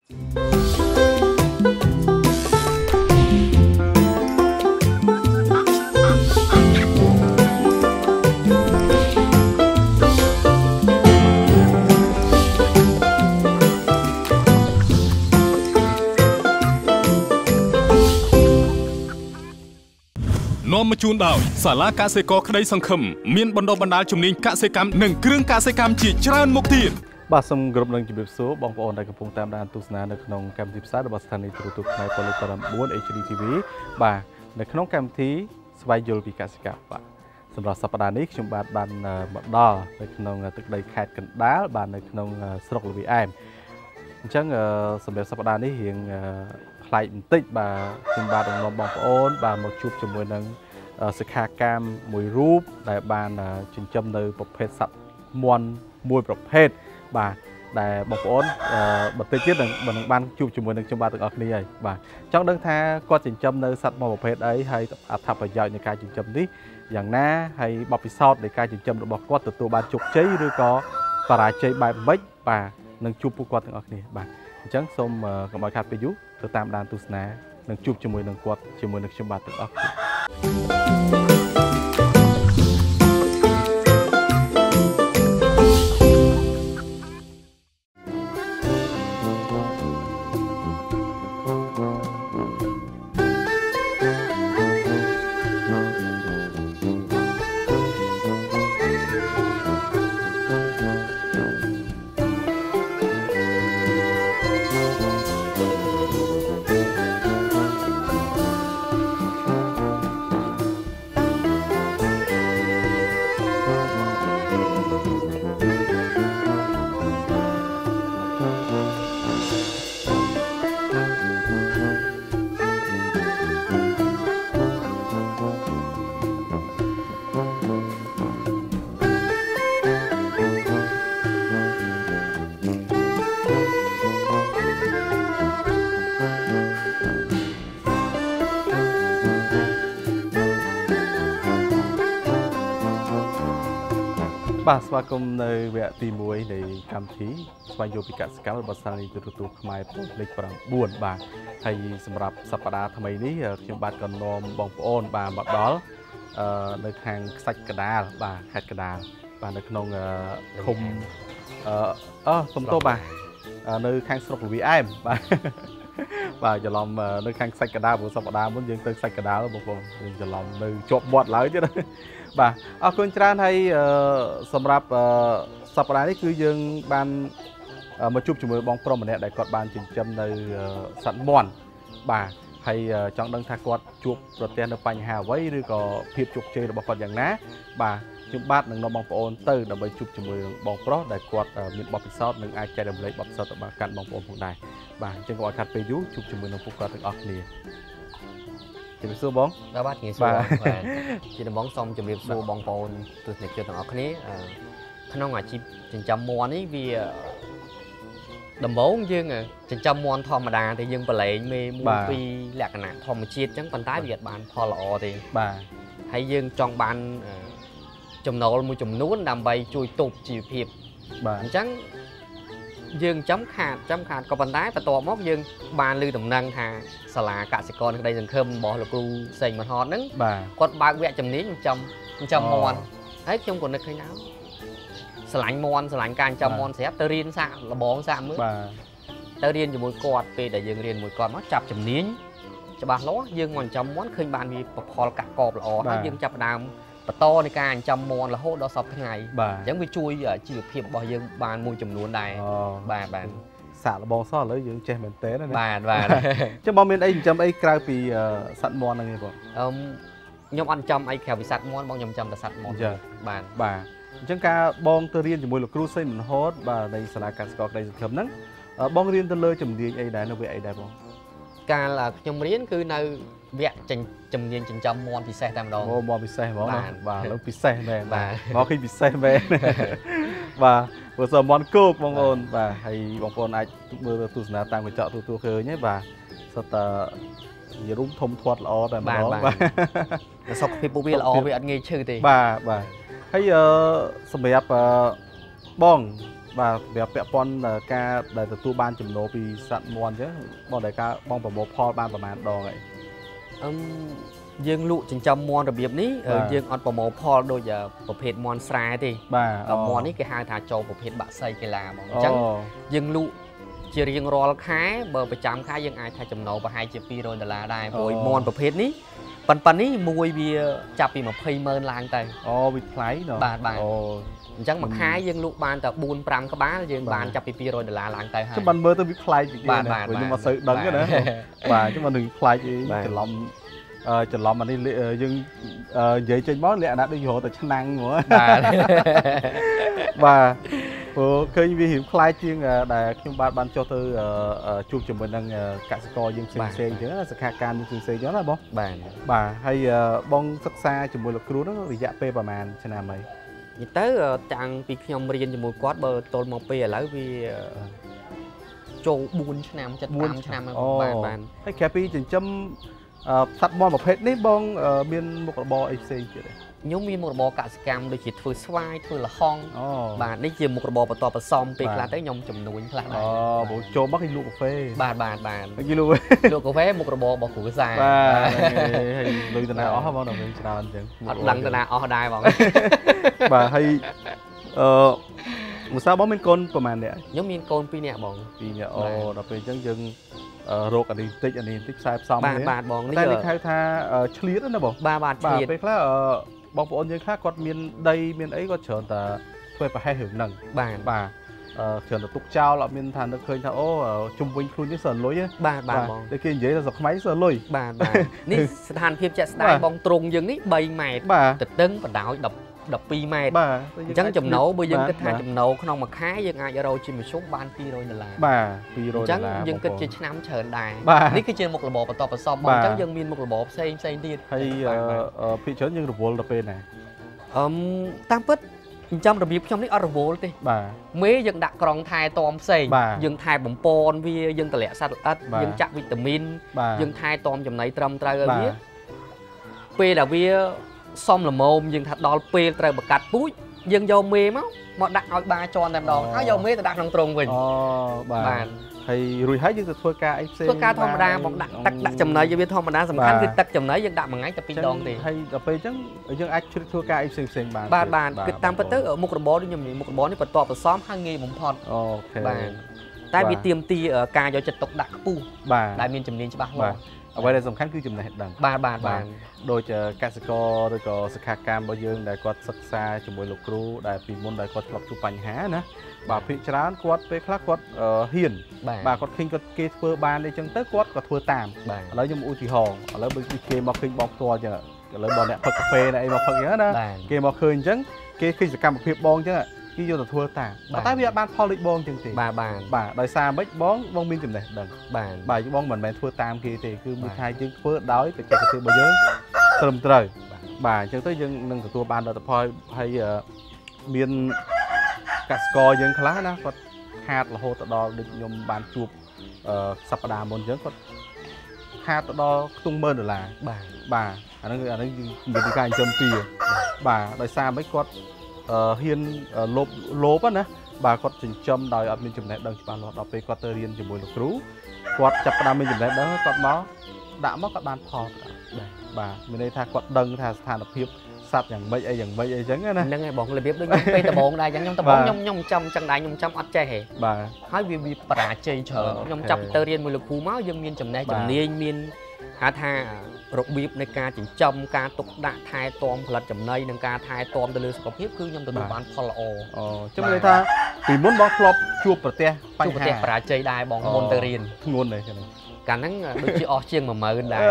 នាំមកជូនដោយសាលាកសិករក្តីសង្ឃឹមមានបណ្ដុះបណ្ដាលជំនាញកសិកម្មនិងគ្រឿងកសិកម្មជាច្រើនមុខទៀតបាទសូមគោរពនឹងជម្រាបសួរបងប្អូនដែលកំពុងតាមដានទស្សនានៅក្នុងកម្មវិធីផ្សាយរបស់ស្ថានីយទូរទស្សន៍ផ្នែកពលរដ្ឋ9 HD TV បាទនៅក្នុងកម្មវិធីស្វែងយល់ពីកសិកម្មបាទសម្រាប់សប្តាហ៍នេះខ្ញុំបាទបានមកដល់នៅក្នុងទឹកដីខេត្តកណ្ដាលបាទនៅក្នុងស្រុកលវីអែមអញ្ចឹងសម្រាប់សប្តាហ៍នេះរៀងប្លែកបន្តិចបាទខ្ញុំបាទនឹងនាំបងប្អូនបាទមកជួបជាមួយនឹងសិក្ខាកាមមួយរូបដែលបានចិញ្ចឹមនៅប្រភេទសត្វមាន់មួយប្រភេទបាទដែលបងប្អូនបន្តិចទៀតនឹងបានជួបជាមួយនឹងខ្ញុំបាទទាំងអស់គ្នាហើយបាទចង់ដឹងថាគាត់ចិញ្ចឹមនៅសត្វមួយប្រភេទអីហើយអត្ថប្រយោជន៍នៃការចិញ្ចឹមនេះយ៉ាងណាហើយបទពិសោធន៍នៃការចិញ្ចឹមរបស់គាត់ទទួលបានជោគជ័យឬក៏បរាជ័យបែបម៉េចបាទនឹងជួបពួកគាត់ទាំងអស់គ្នាបាទអញ្ចឹងសូមកុំឲ្យខាត់ពេលយូរទៅតាមដានទស្សនានិងជួបជាមួយនឹងគាត់ជាមួយនឹងខ្ញុំបាទទាំងអស់គ្នាបាទស្វាគមន៍នៅវគ្គទី1នៃកម្មវិធីស្វែងយល់ពីកសិកម្មរបស់ស្ថានីយទូរទស្សន៍ខ្មែរលេខ9បាទហើយសម្រាប់សប្តាហ៍ថ្មីនេះខ្ញុំបាទក៏នាំបងប្អូនបាទមកដល់នៅខាងខ្សាច់កដាលបាទខេត្តកដាលបាទនៅក្នុងឃុំសំទោបាទនៅខាងស្រុកលវីអែមបាទបាទច្រឡំនៅខាងខ្សាច់កដាលព្រោះសប្តាហ៍មុនយើងទៅខ្សាច់កដាលបងប្អូនយើងច្រឡំនៅជាប់មាត់ឡើយទៀតបាទអរគុណច្រើនហើយសម្រាប់សប្តាហ៍នេះគឺយើងបានមកជួបជាមួយបងប្រុសម្នាក់ដែលគាត់បានចិញ្ចឹមនៅសត្វមាន់បាទហើយចង់ដឹងថាគាត់ជួបប្រទះនៅបញ្ហាអ្វីឬក៏ភាពជោគជ័យរបស់គាត់យ៉ាងណាបាទខ្ញុំបាទនឹងនាំបងប្អូនទៅដើម្បីជួបជាមួយនឹងបងប្រុសដែលគាត់មានបទពិសោធន៍និងអាចចែករំលែកបទពិសោធន៍ទៅកាន់បងប្អូនផងដែរបាទអញ្ចឹងក៏ឲ្យខាត់ពេលយូរជួបជាមួយនឹងពួកគាត់ទាំងអស់គ្នាជំរាបសួរបងបាទជំរាបសួរបាទជាដំបូងសូមជំរាបសួរបងប្អូនទស្សនិកជនទាំងអស់គ្នាក្នុងអាជីពចិញ្ចឹមមាន់នេះវាដំបូងយើងចិញ្ចឹមមាន់ធម្មតាតែយើងប្រឡែងមេមួយពីលក្ខណៈធម្មជាតិអញ្ចឹងប៉ុន្តែវាអត់បានផលល្អទេបាទហើយយើងចង់បានចំណូលមួយចំនួនដើម្បីជួយទប់ជីវភាពបាទអញ្ចឹងយើងចាំខាតក៏ប៉ុន្តែបន្ទាប់មកយើងបានលើដំណឹងថាសាលាកសិករក្តីសង្ឃឹមរបស់លោកគ្រូសេងមហតហ្នឹងគាត់បើកវគ្គជំនាញចិញ្ចឹមមាន់ហើយខ្ញុំក៏នឹកឃើញថាស្រឡាញ់មាន់ស្រឡាញ់ការចិញ្ចឹមមាន់ស្រាប់ទៅរៀនសាកលបងសាកមើលទៅរៀនជាមួយគាត់ពេលដែលយើងរៀនជាមួយគាត់មកចាប់ជំនាញច្បាស់លាស់យើងមកចិញ្ចឹមមាន់ឃើញបានវាប្រផលកាក់កបល្អហើយយើងចាប់ផ្ដើមបន្តនៃការចិញ្ចឹមមាន់រហូតដល់សប្តាហ៍ថ្ងៃអញ្ចឹងវាជួយជីវភាពរបស់យើងបានមួយចំនួនដែរបាទសាកលបងសោះឥឡូវយើងចេះមែនតើណាបាទចឹងបងមានអីចិញ្ចឹមអីក្រៅពីសត្វមាន់ហ្នឹងទេបងខ្ញុំអត់ចិញ្ចឹមអីក្រៅពីសត្វមាន់បងខ្ញុំចិញ្ចឹមតែសត្វមាន់បាទអញ្ចឹងការបងទៅរៀនជាមួយលោកគ្រូសេងមហតបាទនៃសាលាកសិករក្តីសង្ឃឹមហ្នឹងបងរៀនទៅលើជំនាញអីដែរនៅវគ្គអីដែរបងកាលខ្ញុំរៀនគឺនៅវគ្គជំនាញចិញ្ចឹមមាន់ពិសេសតែម្ដងមាន់ពិសេសហ្មងបាទលើពិសេសមែនបាទមកឃើញពិសេសមែនបាទព្រោះសមាន់គោកបងប្អូនបាទហើយបងប្អូនអាចមើលទស្សនាតាមកញ្ចក់ទូឃើញហ្នឹងបាទសុទ្ធតែនិយាយរួមធំធាត់ល្អតែម្ដងបាទសុខភាពពួកវាល្អវាអត់ងាយឈឺទេបាទហើយសម្រាប់បង và về bẹp pon ca để từ tu ban chấm nô vì sẵn mòn chứ bọn đại ca bong bờ bò pho ban bờ màn đò vậy dương lụ chỉnh châm mòn rồi biệp ní dương ăn bờ mò pho đôi giờ bờ phết mòn sài thì mòn ní cái hai thà trâu bờ phết bạ xây cái là mòn trắng dương lụ chỉ riêng rò khá bờ bờ chạm khá dương ai thay chấm nô và hai triệu pi rồi là đài rồi mòn bờ phết níปันนี้มวยบีจับปีมาเพย์เมินลางแต่วิดไพร์เนาะบาทจังมาขายยังลูกบานแต่บูนปรำก็บ้ายังบานจับปีปีโรยเดลาลางแต่ให้จะบันเบอร์ตัววิดไพร์จริงๆนะยังมาซื้อดังกันนะบ่าจะมาหนึ่งไพร์จริงจะล้อมมันนี่ยังใหญ่ใจมอสเลยนะด้วยหัวแต่ชนังหัวบ่าเคยวิหิมคลายจริงแต่ขึ้นบ้านโจตือจูบจมูกนั่งกัสกอยังเซ็งๆเยอะสักการยังเซ็งๆเยอะนะบ่าให้บ้องสักซาจมูกหลักครูนั่นระยะเปย์ประมาณชนะไหมยิ่งเต๋อจังปีขยมเรียนจมูกกอดเบอร์โตลมอเปย์แล้ววีโจบุญชนะมันจะตามชนะมันบ้านให้แค่ปีจนจำสัตว์มอนประเภทนี้บ้องเบียนมุกระบอไอเซ็งเฉย nhómมีmột bộ cả scam đôi chỉ thôi xoay thôi là hong bà đấy chỉ một bộ bắt tọt xong tiền là tới nhom chùm núi là bộ trâu bắt cái lụa cà phê bà cái lụa cà phê một bộ bỏ của dài lụa từ nào ó không bao giờ mình chào anh chẳng đằng từ nào ó đai bọn bà hay một sao bóng bên con của màn đấy nhóm miên con pi nhẹ bọn pi nhẹ đặc biệt chẳng dừng rốt anh đi tích sai xong bà bọn đấy giờ khai tha chliết đó nè bọn bà chliếtไปแล้วบางคนยังค่ากดเมียนได้เมียนไอ้ก็เชิญแต่ช่วยไปให้หึงหนึ่งบ่าเชิญแต่ตุกเจ้าเราเมียนทานเคยท่าโอ้จุ่มวิ่งครูนี่เสริญลุยบ่าได้กินเยอะแต่สักไม้เสริญลุยบ่านี่สถานเพียบจะได้บองตรงอย่างนี้ใบใหม่ติดตึ้งปัดดาวดับปีใหม่จังจำโน้ใบยังก็ทานจำโน้ขนมมาค้ายังไงเราจิมชุบบ้านปีโรยนั่นแหละปีโรยจังยังก็จะน้ำเชิญได้นี่คือเจอหมกระบอกต่อประสอบบจังยังมีหมกระบอกเซ็งดีให้พี่เชิญยังระบบระเบิดไหนตามปึ๊ดจำระเบียบช่องนี้ระบบเลยเมย์ยังดักกรองไทยตอมเซ็งยังไทยบ่มปนวียังตะเละสัตว์ยังจับวิตามินยังไทยตอมจำไหนตรำตรายอะไรเปย์làวีxong là mồm nhưng thật đó pê trời bật cắt búi nhưng dầu mê máu mà đặt ở ba tròn làm đó áo dầu mê thì đặt trong trùng mình bạn thì rồi thấy những thua ca FC thua ca thông đa một đặt chầm này cho biết thông đa sầm khăn thì đặt chầm này nhưng đặt bằng ngay chập pin đòn thì hay là pê chẳng nhưng ai thua ca FC xem bạn cái tam phân tức ở một cái bó đi nhầm một cái bó đi bật tọt bật xóm hai nghề một phật bạn tại vì tiêm ti ở ca do chật tộc đặt pu đại miền chầm nên cho bác lo เอาไว้ในสำคัญคือจุดไหนดังบานโดยจะกสิกรโดยก็สขาการบางอย่างได้กดศึกษาจมูกลูกครูได้ปีมนได้กดหลักจุปัญหานะบ่าพิจารณากดไปคลากดเฮียนบ่ากดคิงกดเกสเปอร์บานในจังเตอร์กดกดทัวตามแล้วยังอุทิหองแล้วบางทีเกมมาคิงบอกตัวจะแล้วบอลเนี่ยพักกาแฟในมาพักเยอะนะเกมมาคืนจังเกมกิจกรรมเพียบบองจังกี่โยนทัวตามแต่เวลาบ้านพอลิบองจังสิบ่าโดยซาไม่บ้องมีจุดไหนดังบ่าจะบ้องเหมือนแมนทัวตามกี่สิคือมีใครจึงเพื่อด้อยไปเจอกันบ่เยอะเติมเตยบ่าจังเตยยังนั่งกับตัวบ้านเราแต่พอให้เมียนกัสกอยังคล้านะก็หาดละโหตดอดึกยมบานจูบสัปดาห์บนเยอะก็หาดตดอตุ้งเมินหรือล่ะบ่าอันนั้นมีการโจมตีบ่าโดยซาไม่กดเฮียนลบนะบ่ากดจิงจำโดยมีจุดไหนดังบ้านเราเอาไปกดเรียนจมูกลูกครูกดจับประดามมีจุดไหนดังกดม้อด่ามอกดบานพอบ่าไม่ได้ท่ากดดังท่าสถานเพียบสัตว์อย่างไม่ไอจังนะนั่งไงบอกเลยเบียบด้วยไปตะบงได้ยังตะบงย่อมจำจังได้ย่อมจำอัดใจเหบ่าให้วีปราเจยเฉินย่อมจำเตอเรียนมูลคูม้ายังมีจำไหนจำเนียมีหาท่าระเบียบในการจิงจำการตกด่าทายตอมผลัดจำในในการทายตอมตะลือสกปรกคือยำตัวบ้านพลโอจำเลยท่าปีมุนบอกครบจูบประเทศจูบประเทศปราเจยได้บองมนเตอรีนงนเลยใช่ไหมการนั้นดูจีออเชียงมาเงินได้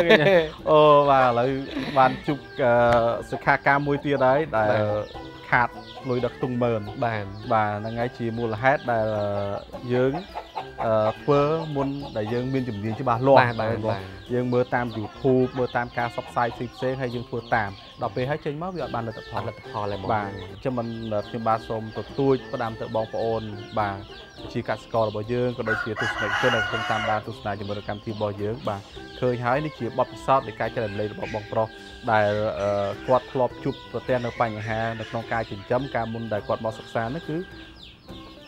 và lại bàn chụp sự khá ca môi tia đấy để khát lùi đặc tung mờn và ngay chỉ mua là hết là dưỡng phơ muốn để dưỡng miên chủng gì chứ bà loa dưỡng mưa tam dù thu mưa tam ca sọc sai xịp hay dưỡng phơ tam đọc về hết trên máu vì bạn là tập họ lại bà cho mình là phim ba xôm tụt tôi có đam tự bong ôn bà chỉ cả score bao dương có đôi khi tụt này cho nên không tam ba tụt này cho mình cam thi bao dương bà khơi hái đi chỉ bọc sót để cái cho lên bọc pro đại quạt lọp chụpตัวเต้นในปัญหาในน้องกายจิ๋มจ้ำการมุนได้กวาดบอลสักษานั่นคือ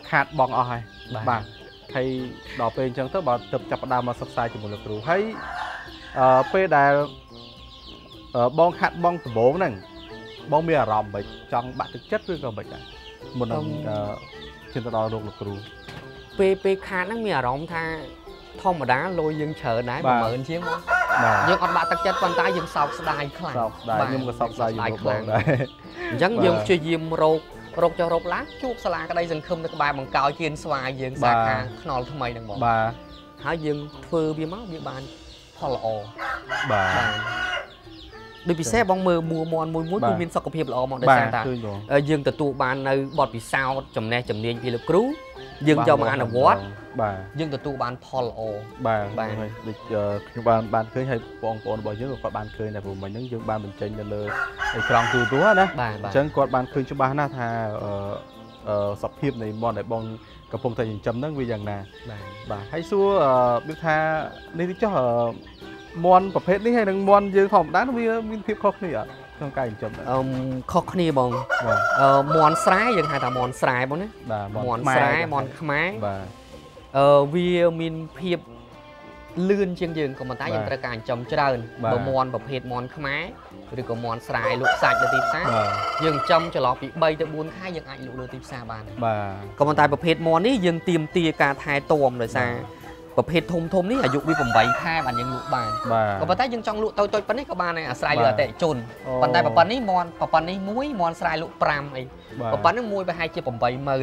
ខាតបងអស់ហើយបាទហើយដល់ពេលអញ្ចឹងទៅបើទៅចាប់ផ្ដើមមកសិក្សាជាមួយលោកគ្រូហើយពេលដែលបងខាត់បងដំបូងហ្នឹងបងមានអារម្មណ៍មិនចង់បាក់ទឹកចិត្តឬក៏មិនដែរមុននឹងជិះទៅដល់លោកគ្រូពេលខាតហ្នឹងមានអារម្មណ៍ថាធម្មតាលុយយើងច្រើនដែរ10000ជាងមកយើងអត់បាក់ទឹកចិត្តប៉ុន្តែយើងសោកស្ដាយខ្លាំងខ្ញុំក៏សោកស្ដាយយើងបងដែរអញ្ចឹងយើងព្យាយាមរកចុះរកឡើងជួបសាលាក្តីសង្ឃឹមនៅក្បែរបង្កោយគៀនស្វាយយើងសាខាខ្នល់ថ្មីហ្នឹងបងបាទហើយយើងធ្វើវាមកវាបានផលល្អបាទដូចពិសេសបងមើលមួមន់មួយគឺមានសុខភាពល្អមកដោយសារតាយើងទទួលបាននៅបទពិសោធន៍ចំណេះជំនាញពីលោកគ្រូយើងយកមកអនុវត្តបាទយើងទទួលបានផលល្អបាទដូចខ្ញុំបានឃើញហើយបងប្អូនរបស់យើងក៏គាត់បានឃើញដែរព្រោះមិញហ្នឹងយើងបានបញ្ចេញនៅលើអេក្រង់ទូរទស្សន៍ណាអញ្ចឹងគាត់បានឃើញច្បាស់ណាស់ថាសភាពនៃមន់ដែលបងកំពុងតែចិញ្ចឹមហ្នឹងវាយ៉ាងណាបាទហើយសួរដូចថានេះទៅចុះមន់ប្រភេទនេះហើយនឹងមន់យើងធម្មតាវាមានភាពខុសគ្នាអត់ក្នុងការចិញ្ចឹមខុសគ្នាបងមន់ស្រែយើងហៅថាមន់ស្រែបងណាមន់ស្រែមន់ខ្មែរវាមានភាពលឿនជាងយើងក៏ប៉ុន្តែយើងត្រូវការចិញ្ចឹមច្រើនបើមន់ប្រភេទមន់ខ្មែរឬក៏មន់ស្រែលក់សាច់ទៅទីផ្សារយើងចិញ្ចឹមចន្លោះពី3ទៅ4ខែយើងអាចលក់លើទីផ្សារបានក៏ប៉ុន្តែប្រភេទមន់នេះយើងទាមទារការថែទាំដោយសារប្រភេទធំនេះអាយុវា8ខែបានយើងលក់បានក៏ប៉ុន្តែយើងចង់លក់តូចប៉ុណ្នេះក៏បានដែរអាស្រ័យលើអតិថិជនប៉ុន្តែប៉ុណ្នេះមន់ប៉ុណ្នេះមួយមន់ស្រែលក់5អីប៉ុណ្នេះមួយប្រហែលជា80000 បាទ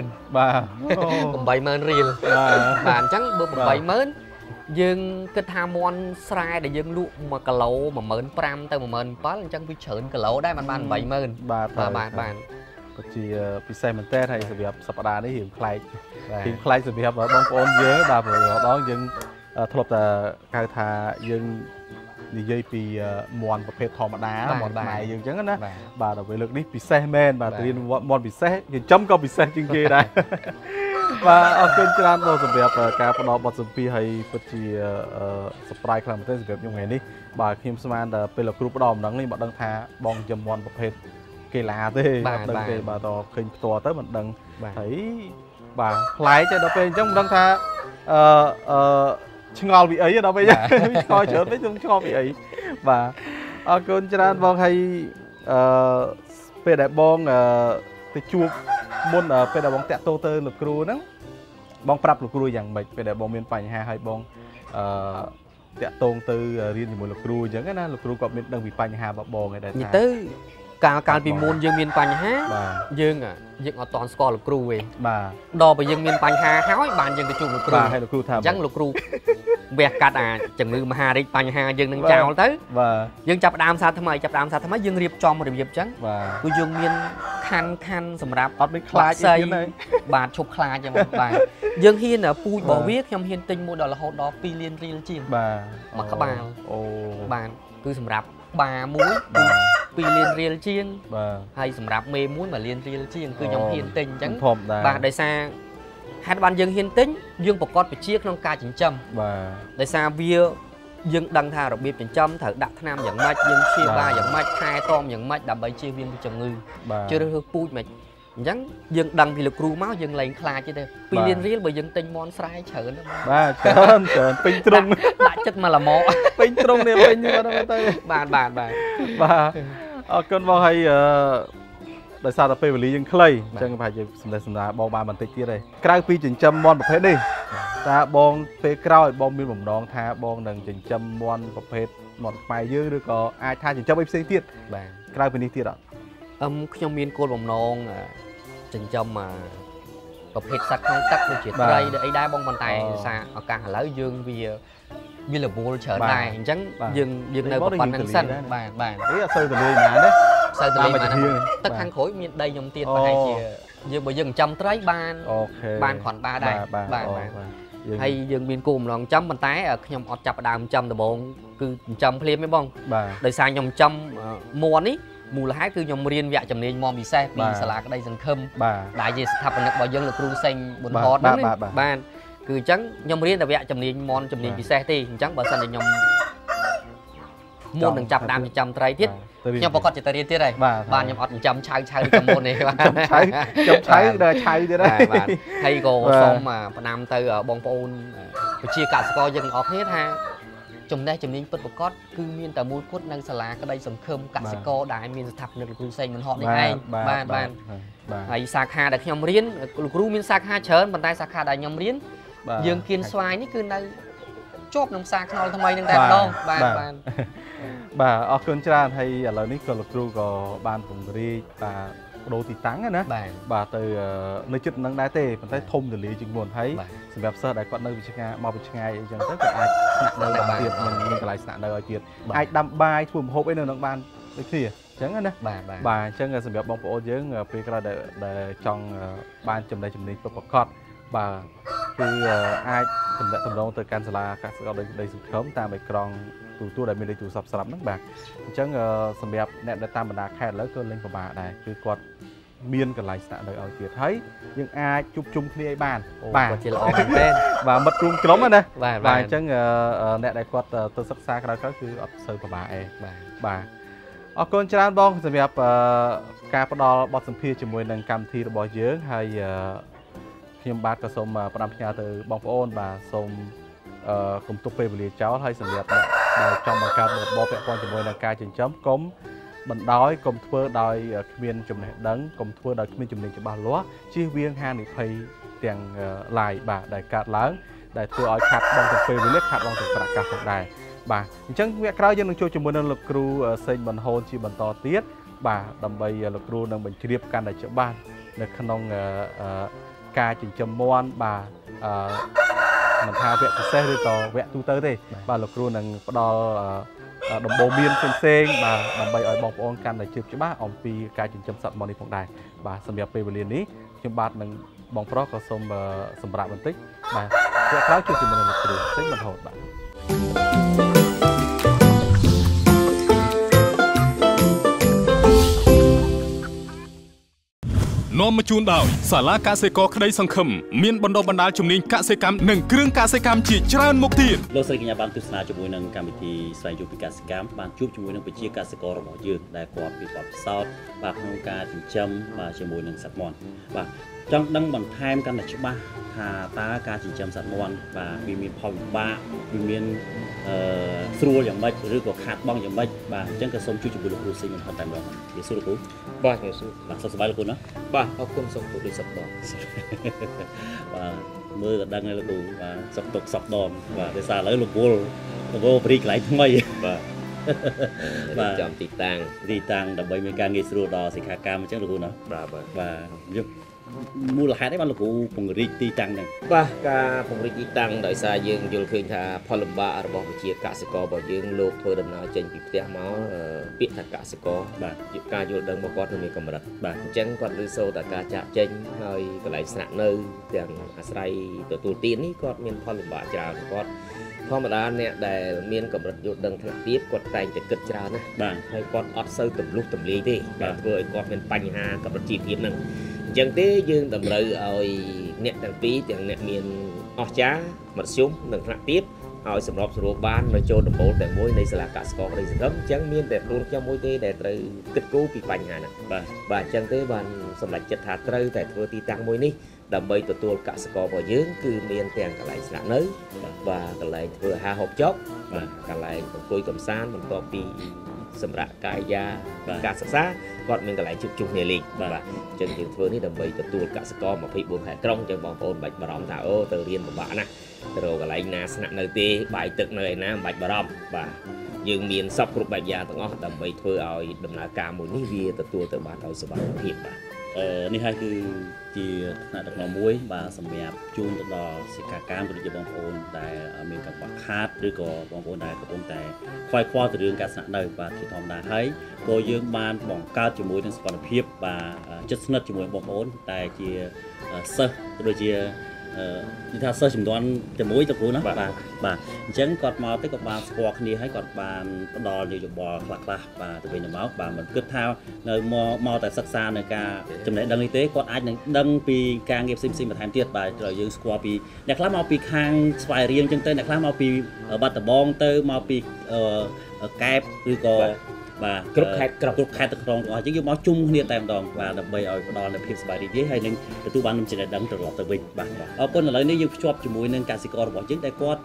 80000រៀលបាទអញ្ចឹងបើ80000យើងគិតថាមន់ស្រែដែលយើងលក់1គីឡូ15000ទៅ17000អញ្ចឹងវាច្រើនគីឡូដែរបាន80000 បាទក៏ជាពិសេសមែនតើហើយសម្រាប់សប្តាហ៍នេះរៀងប្លែកសម្រាប់បងប្អូនយើងបាទព្រោះដល់យើងធ្លាប់តែហៅថាយើងនិយាយពីមន់ប្រភេទធម្មតាមន់ខ្មែរយើងអញ្ចឹងណាបាទដល់ពេលលើកនេះពិសេសមែនបាទរៀនមន់ពិសេសចិញ្ចឹមក៏ពិសេសជាងគេដែរបាទអរគុណច្រើនបងសម្រាប់ការផ្ដល់បទសម្ភាសន៍ឲ្យពិតជាsurprise ខ្លាំងមែនទែនសម្រាប់ខ្ញុំថ្ងៃនេះបាទខ្ញុំស្មានតែពេលលោកគ្រូផ្ដល់ដំណឹងនេះមកដឹងថាបងចិញ្ចឹមមន់ប្រភេទកីឡាទេអត់ដឹងទេបាទតឃើញផ្ទាល់ទៅមិនដឹងហើយបាទផ្លែទៅដល់ពេលអញ្ចឹងមិនដឹងថាឆ្ងល់ពីអីដល់ពេលឆ្ងល់ច្រើនពេកខ្ញុំឆ្ងល់ពីអីបាទអរគុណច្រើនបងហើយពេលដែលបងទៅជួបមុនពេលដែលបងតាក់ទោទៅលោកគ្រូហ្នឹងបងប្រាប់លោកគ្រូយ៉ាងម៉េចពេលដែលបងមានបញ្ហាហើយបងតាក់ទងទៅរៀនជាមួយលោកគ្រូអញ្ចឹងណាលោកគ្រូក៏មានដឹងពីបញ្ហារបស់បងឯដែរថាទៅកាលពីមុនយើងមានបញ្ហាយើងអត់តន់ស្គាល់លោកគ្រូទេបាទដល់ពេលយើងមានបញ្ហាហើយបានយើងទៅជួបលោកគ្រូហើយលោកគ្រូថាអញ្ចឹងលោកគ្រូវះកាត់អាជំងឺមហារីកបញ្ហាយើងនឹងចោលទៅយើងចាប់ដើមសាថ្មីយើងរៀបចំរបៀបអញ្ចឹងគឺយើងមានខណ្ឌសម្រាប់អត់មានខ្លាចទេបាទឈប់ខ្លាចហ្នឹងបាទយើងហ៊ានពូជរបស់វាខ្ញុំហ៊ានទិញមួយដល់រហូតដល់2លានរៀលជាងបាទមួយក្បាលអូបាទគឺសម្រាប់បាមួយ2លានរៀលជាងបាទហើយសម្រាប់មេមួយ1លានរៀលជាងគឺខ្ញុំហ៊ានទិញអញ្ចឹងបាទដោយសារហេតុបានយើងហ៊ានទិញយើងប្រកបវិជ្ជាក្នុងការចិញ្ចឹមបាទដោយសារវាយើងដឹងថារបៀបចិញ្ចឹមត្រូវដាក់ថ្នាំយ៉ាងម៉េចយើងព្យាបាលយ៉ាងម៉េចថែទាំយ៉ាងម៉េចដើម្បីជៀសវាងពីជំងឺជឿរើសពូជមិនអញ្ចឹងយើងដឹងពីលោកគ្រូមកយើងលែងខ្លាចទេ2លានរៀលបើយើងទិញមន់ស្រែច្រើនបាទច្រើនពេញទ្រុងដាក់ចិត្តមកល្មមពេញទ្រុងនេះពេញទៅបាទអរគុណបងហើយដោយសារតែពេលវេលាយើងខ្លីអញ្ចឹងប្រហែលជាសម្ដែងសម្ដាបងបានបន្តិចទៀតទេក្រៅពីចិញ្ចឹមមន់ប្រភេទនេះតើបងពេលក្រោយបងមានបំណងថាបងនឹងចិញ្ចឹមមន់ប្រភេទមន់ខ្មែរយើងឬក៏អាចថាចិញ្ចឹមអីផ្សេងទៀតបាទក្រៅពីនេះទៀតអត់ខ្ញុំមានគោលបំណងចិញ្ចឹមប្រភេទសត្វក្នុងទឹកដូចជាត្រីឬអីដែរបងប៉ុន្តែសារឱកាសឥឡូវយើងវារវល់ច្រើនដែរអញ្ចឹងយើងនៅប៉ុណ្្នឹងសិនបាទអត់សូវទលាយណាទេសូវទលាយណាទឹកខាងក្រោយមានដីខ្ញុំទៀតប្រហែលជាយើងបើយើងចិញ្ចឹមត្រីបានគ្រាន់ដែរបាទហើយយើងមានគោលបំណងចិញ្ចឹមប៉ុន្តែខ្ញុំអត់ចាប់ដើមចិញ្ចឹមដំបូងគឺចិញ្ចឹមភ្លាមទេបងដោយសារខ្ញុំចិញ្ចឹមមន់នេះមូលហេតុគឺខ្ញុំរៀនវគ្គជំនាញមន់ពិសេសពីសាលាក្តីសង្ឃឹមដែលជាស្ថាបនិករបស់យើងលោកគ្រូសេងប៊ុនហតហ្នឹងបាទគឺអញ្ចឹងខ្ញុំរៀនតែវគ្គជំនាញមន់ជំនាញពិសេសទេអញ្ចឹងបើសិនជាខ្ញុំ muôn đừng chập đam chậm trai tiết nhưng mà có chỉ trai tiết này bạn nhầm ọt chậm chai trong môn này bạn chậm cháy đời cháy thế đấy hay cô xong mà nam từ ở bong pôn chia cả score dân ọt hết ha chùm đây chùm nín bật bật cót cứ miên tờ mũi cốt năng xà lá cái đây sầm khơm cả score đại miên thập được cú xanh mình họ này hay ban hay sạc hà được nhom riến cú miên sạc hà chớn bàn tay sạc hà đại nhom riến dương kiên xoay ní cứ đang chốt nằm sạc thôiทำไม đang đẹp đâu ban bà ở cơn tràn hay là ní còn cú có ban cùng đi bà đồ thì táng á bà từ nơi chút năng đá tê bàn tay thông từ lý chừng buồn thấy sự đẹp sơ đại quạt nơi bị chăng màu bị chăng ai chẳng tất cả ai sạn nơi bàn tiệt mình lại sạn nơi tiệt ai đâm bài phùm hộp ấy nơi nông ban đấy gì chẳng á bà chẳng là sự đẹp bóng bộ dưới phía ra để trong ban chùm đây chùm ní có cọt bàคือไอ้ทำนองtừ can sala các sự đây sự khóm taไปกรองตัวใดมีได้ตัวสลับนักบากจังสำหรับแนวได้ตามบรรดาแค่แล้วก็เล่นกับบ่าได้คือกดเมียนกับลายสระโดยเอาเกียรติให้ยังไอ้จุบจุ่มคลีไอ้บ้านบ่าจะละอองเป็นบ่ามัดรุมกล้มอ่ะนะบ่าจังแนวได้กดตัวสักซากแล้วก็คืออับเซอร์กับบ่าเองบ่าออกคนจานบ้องสำหรับการประดอบอสสัมพีจมวยนังกรรมทีระบอยเยอะให้ខ្ញុំបាទក៏សូមផ្ដាំផ្ញើទៅបងប្អូនបាទសូមគុំទុកពេលវេលាចោលហើយសម្រាប់អ្នកដែលចង់បង្កើតបបពាក់ព័ន្ធជាមួយនឹងការចិញ្ចឹមកុំបណ្ដោយកុំធ្វើដោយគ្មានចំណេះដឹងកុំធ្វើដោយគ្មានជំនាញច្បាស់លាស់ជៀសវាងហានិភ័យទាំងឡាយបាទដែលកើតឡើងដែលធ្វើឲ្យខាត់បងទៅពេលវេលាខាត់បងទៅប្រកាសផងដែរបាទអញ្ចឹងវគ្គក្រោយយើងនឹងជួបជាមួយនឹងលោកគ្រូសេងបន្ហូនជាបន្តទៀតបាទដើម្បីលោកគ្រូនឹងបញ្ជ្រាបកាន់តែច្បាស់នៅក្នុងការចិញ្ចឹមមាន់បាទមិនថាវគ្គពិសេសឬក៏វគ្គទូទៅទេបាទលោកគ្រូនឹងផ្ដល់ដំបូន្មានផ្សេងៗបាទដើម្បីឲ្យបងប្អូនកាន់តែជឿច្បាស់អំពីការចិញ្ចឹមសត្វមាន់នេះផងដែរបាទសម្រាប់ពេលវេលានេះខ្ញុំបាទនឹងបងប្រុសក៏សូមសម្រាប់បន្តិចបាទវគ្គក្រោយជួបជាមួយនឹងលោកគ្រូផ្សេងបន្ថែមបាទនាំមកជូនដោយសាលាកសិករក្តីសង្ឃឹមមានបណ្ដុះបណ្ដាលជំនាញកសិកម្មនិងគ្រឿងកសិកម្មជាច្រើនមុខទៀតលោកស្រីកញ្ញាបានទស្សនាជាមួយនឹងកម្មវិធីស្វែងយល់ពីកសិកម្មបានជួបជាមួយនឹងប្រជាកសិកររបស់យើងដែលគាត់មានបទពិសោធន៍បាទក្នុងការចិញ្ចឹមបាទជាមួយនឹងសត្វមាន់បាទចង់ដឹងបន្ថែមកាន់តែច្បាស់ថាតើការចិញ្ចឹមសត្វមាន់បាទវាមានផលវិបាកវាមានស្រួលយ៉ាងម៉េចឬក៏ខាតបង់យ៉ាងម៉េចបាទអញ្ចឹងក៏សូមជួយជាមួយលោកគ្រូស៊ីងបន្ថែមតែម្ដងវាសួរលោកគ្រូបាទវាសួរបាទសុខសប្បាយលោកគ្រូណាបាទអរគុណសូមគោរពសុខដងបាទមើលក៏ដឹងហើយលោកគ្រូបាទសុខទុកសុខដងបាទដោយសារឥឡូវលោកគ្រូព្រីកន្លែងថ្មីបាទចាំទីតាំងដើម្បីមានការងាយស្រួលដល់សិក្ខាកាមអញ្ចឹងលោកគ្រូណាបាទមូលហេតុអីបានលោកគ្រូពង្រីកទីតាំងហ្នឹងបាទការពង្រីកទីតាំងដោយសារយើងយល់ឃើញថាផលលំបាករបស់ប្រជាកសិកររបស់យើងលោកធ្វើដំណើរចេញពីផ្ទះមកពាក្យថាកសិករបាទការយល់ដឹងរបស់គាត់មានកម្រិតបាទអញ្ចឹងគាត់លើសូតែការចាក់ចេញហើយកន្លែងស្នាក់នៅទាំងអាស្រ័យទទួលទាននេះគាត់មានផលលំបាកច្រើនគាត់ធម្មតាអ្នកដែលមានកម្រិតយល់ដឹងថ្នាក់ទាបគាត់តែងតែគិតច្រើនណាបាទហើយគាត់អត់សូវទម្លុះទម្លាយទេបាទធ្វើឲ្យគាត់មានបញ្ហាកម្រិតជីវភាពហ្នឹងអញ្ចឹងទេយើងតម្រូវឲ្យអ្នកទាំងពីរទាំងអ្នកមានអស្ចារ្យមធ្យមនិងថ្នាក់ទាបឲ្យសម្របសម្រួលបាននៅចូលដំបូលតែមួយនៃសាលាកសិករក្តីសង្ឃឹមអញ្ចឹងមានតែខ្លួនខ្ញុំមួយទេដែលត្រូវគិតគូរពីបញ្ហាហ្នឹងបាទអញ្ចឹងទេបានសម្រេចចិត្តថាត្រូវតែធ្វើទីតាំងមួយនេះដើម្បីទទួលកសិកររបស់យើងគឺមានទាំងកន្លែងស្នាក់នៅបាទកន្លែងធ្វើអាហារហូបចុកបាទកន្លែងអង្គុយកំសាន្តបន្ទាប់ពីសម្រាប់កាយាការសិក្សាគាត់មានកន្លែងជួបជុំគ្នាលេងបាទអញ្ចឹងយើងធ្វើនេះដើម្បីទទួលកសិករ24ខែក្រុងអញ្ចឹងបងប្អូនមិនបាច់បារម្ភថាអូទៅរៀនពិបាកណាស់ទៅរកកន្លែងណាស្នាក់នៅទេបាយទឹកនៅឯណាមិនបាច់បារម្ភបាទយើងមានសពគ្រប់បែបយ៉ាងទាំងអស់ដើម្បីធ្វើឲ្យដំណើរការមួយនេះវាទទួលទៅបានដោយសុវត្ថិភាពបាទនេះហើយគឺជាថ្នាក់ដឹកនាំមួយបាទសម្រាប់ជូនទៅដល់សិក្ខាកាមឬជាបងប្អូនដែលមានកង្វះខាតឬក៏បងប្អូនដែលកំពុងតែខ្វាយខ្វល់ទៅរឿងការស្នាក់នៅបាទជាធម្មតាហើយក៏យើងបានបង្កើតជាមួយនឹងសុខភាពបាទចិត្តស្និទ្ធជាមួយបងប្អូនតែជាសិស្សដូចជា như thà sơ chủng đoán chủng mũi tập cũ nó bà chẳng còn màu tới còn bà squat đi hay còn bà đo đi chụp bò lạc bà từ bên nhà máu bà mình cứ thao nơi mò tại sắc xa nơi ca chủng này đăng y tế còn ai đăng pi ca nghiệp sim mà thành tiết bà rồi dương squat pi đẹp lắm màu pi khang vài riêng chân tới đẹp lắm màu pi ở bát bong tới màu pi kẹp rồi có bà cướp khai từ trong đó chứ như máu chung hiện tại đòn và đặc biệt ở đó là phim bài đi hay nên tu ban năm chỉ là đăng trở lại từ bình bà ở bên là lấy nếu như chụp cho mùi nên ca sĩ bỏ trước đây có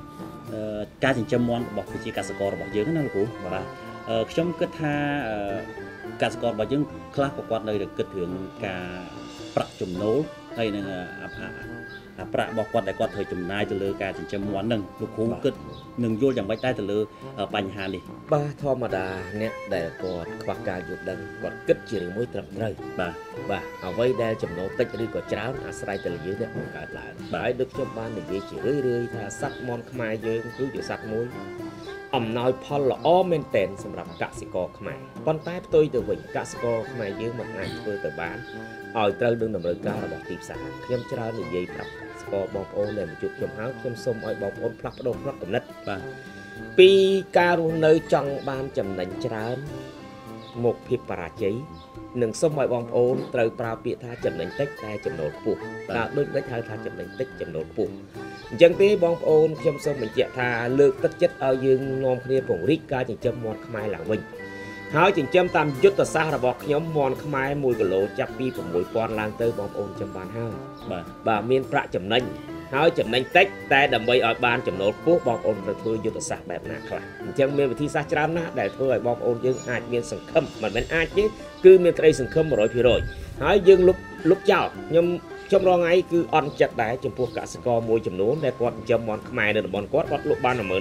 ca trình châm món bỏ cái ca sĩ bỏ trước nó là cũ và trong cái tha ca sĩ bỏ trước class của quạt đây được kết thưởng cả bạc chùm nấu hay là bạc bỏ quạt đại quạt thời chùm nai từ lừa ca trình châm món nâng lục cũ kết nâng vô chẳng bách tay từ lừa bành hà đi ba thọ mà đà nè để quạt quạt ca dục đằng quạt kết chỉ được mối tập rơi bà ở vây đeo chùm nấu tích đi quạt cháo sai từ dưới đấy cả lại bà được cho ban để dễ chỉ rơi tha sắc món khai dương cứ chịu sắc muối nóiพอละอ้อเมนเต็นสำหรับกสิกรខ្មែរប៉ុន្តែផ្ទុយទៅវិញកសិករខ្មែរយើងមិនអាចធ្វើទៅបានឲ្យត្រូវនឹងតម្រូវការរបស់ទីផ្សារខ្ញុំច្រើននិយាយប្រាប់កសិករបងប្អូនដែលមកជួបខ្ញុំហើយខ្ញុំសូមឲ្យបងប្អូនផ្លាស់ប្ដូរផ្នត់គំនិតបាទពីការរស់នៅចង់បានចំណេញច្រើនមកភាពបរាជ័យនឹងសូមឲ្យបងប្អូនត្រូវប្រើពាក្យថាចំណេញតិចតែចំណូលខ្ពស់តែដូចនេះហៅថាចំណេញតិចចំណូលខ្ពស់អញ្ចឹងទេបងប្អូនខ្ញុំសូមបញ្ជាក់ថាលើកទឹកចិត្តឲ្យយើងនាំគ្នាពង្រីកការចិញ្ចឹមមាន់ខ្មែរឡើងវិញហើយចិញ្ចឹមតាមយុទ្ធសាស្ត្ររបស់ខ្ញុំមាន់ខ្មែរ1គីឡូចាប់ពី 6000 ឡើងទៅបងប្អូនចាំបានហើយបាទមានប្រាក់ចំណេញហើយចំណេញតិចតែដើម្បីឲ្យបានចំណូលខ្ពស់បងប្អូនត្រូវធ្វើយុទ្ធសាស្ត្របែបណាខ្លះអញ្ចឹងមានវិធីសាស្ត្រច្រើនណាស់ដែលធ្វើឲ្យបងប្អូនយើងអាចមានសង្ឃឹមមិនមែនអាចទេគឺមានក្តីសង្ឃឹម 100% ហើយយើងលុបចោលខ្ញុំរងថ្ងៃគឺអន់ចិត្តដែរចំពោះកសិករមួយចំនួនដែលគាត់ចិញ្ចឹមមាន់ខ្មែរនៅតំបន់គាត់លក់បាន 14000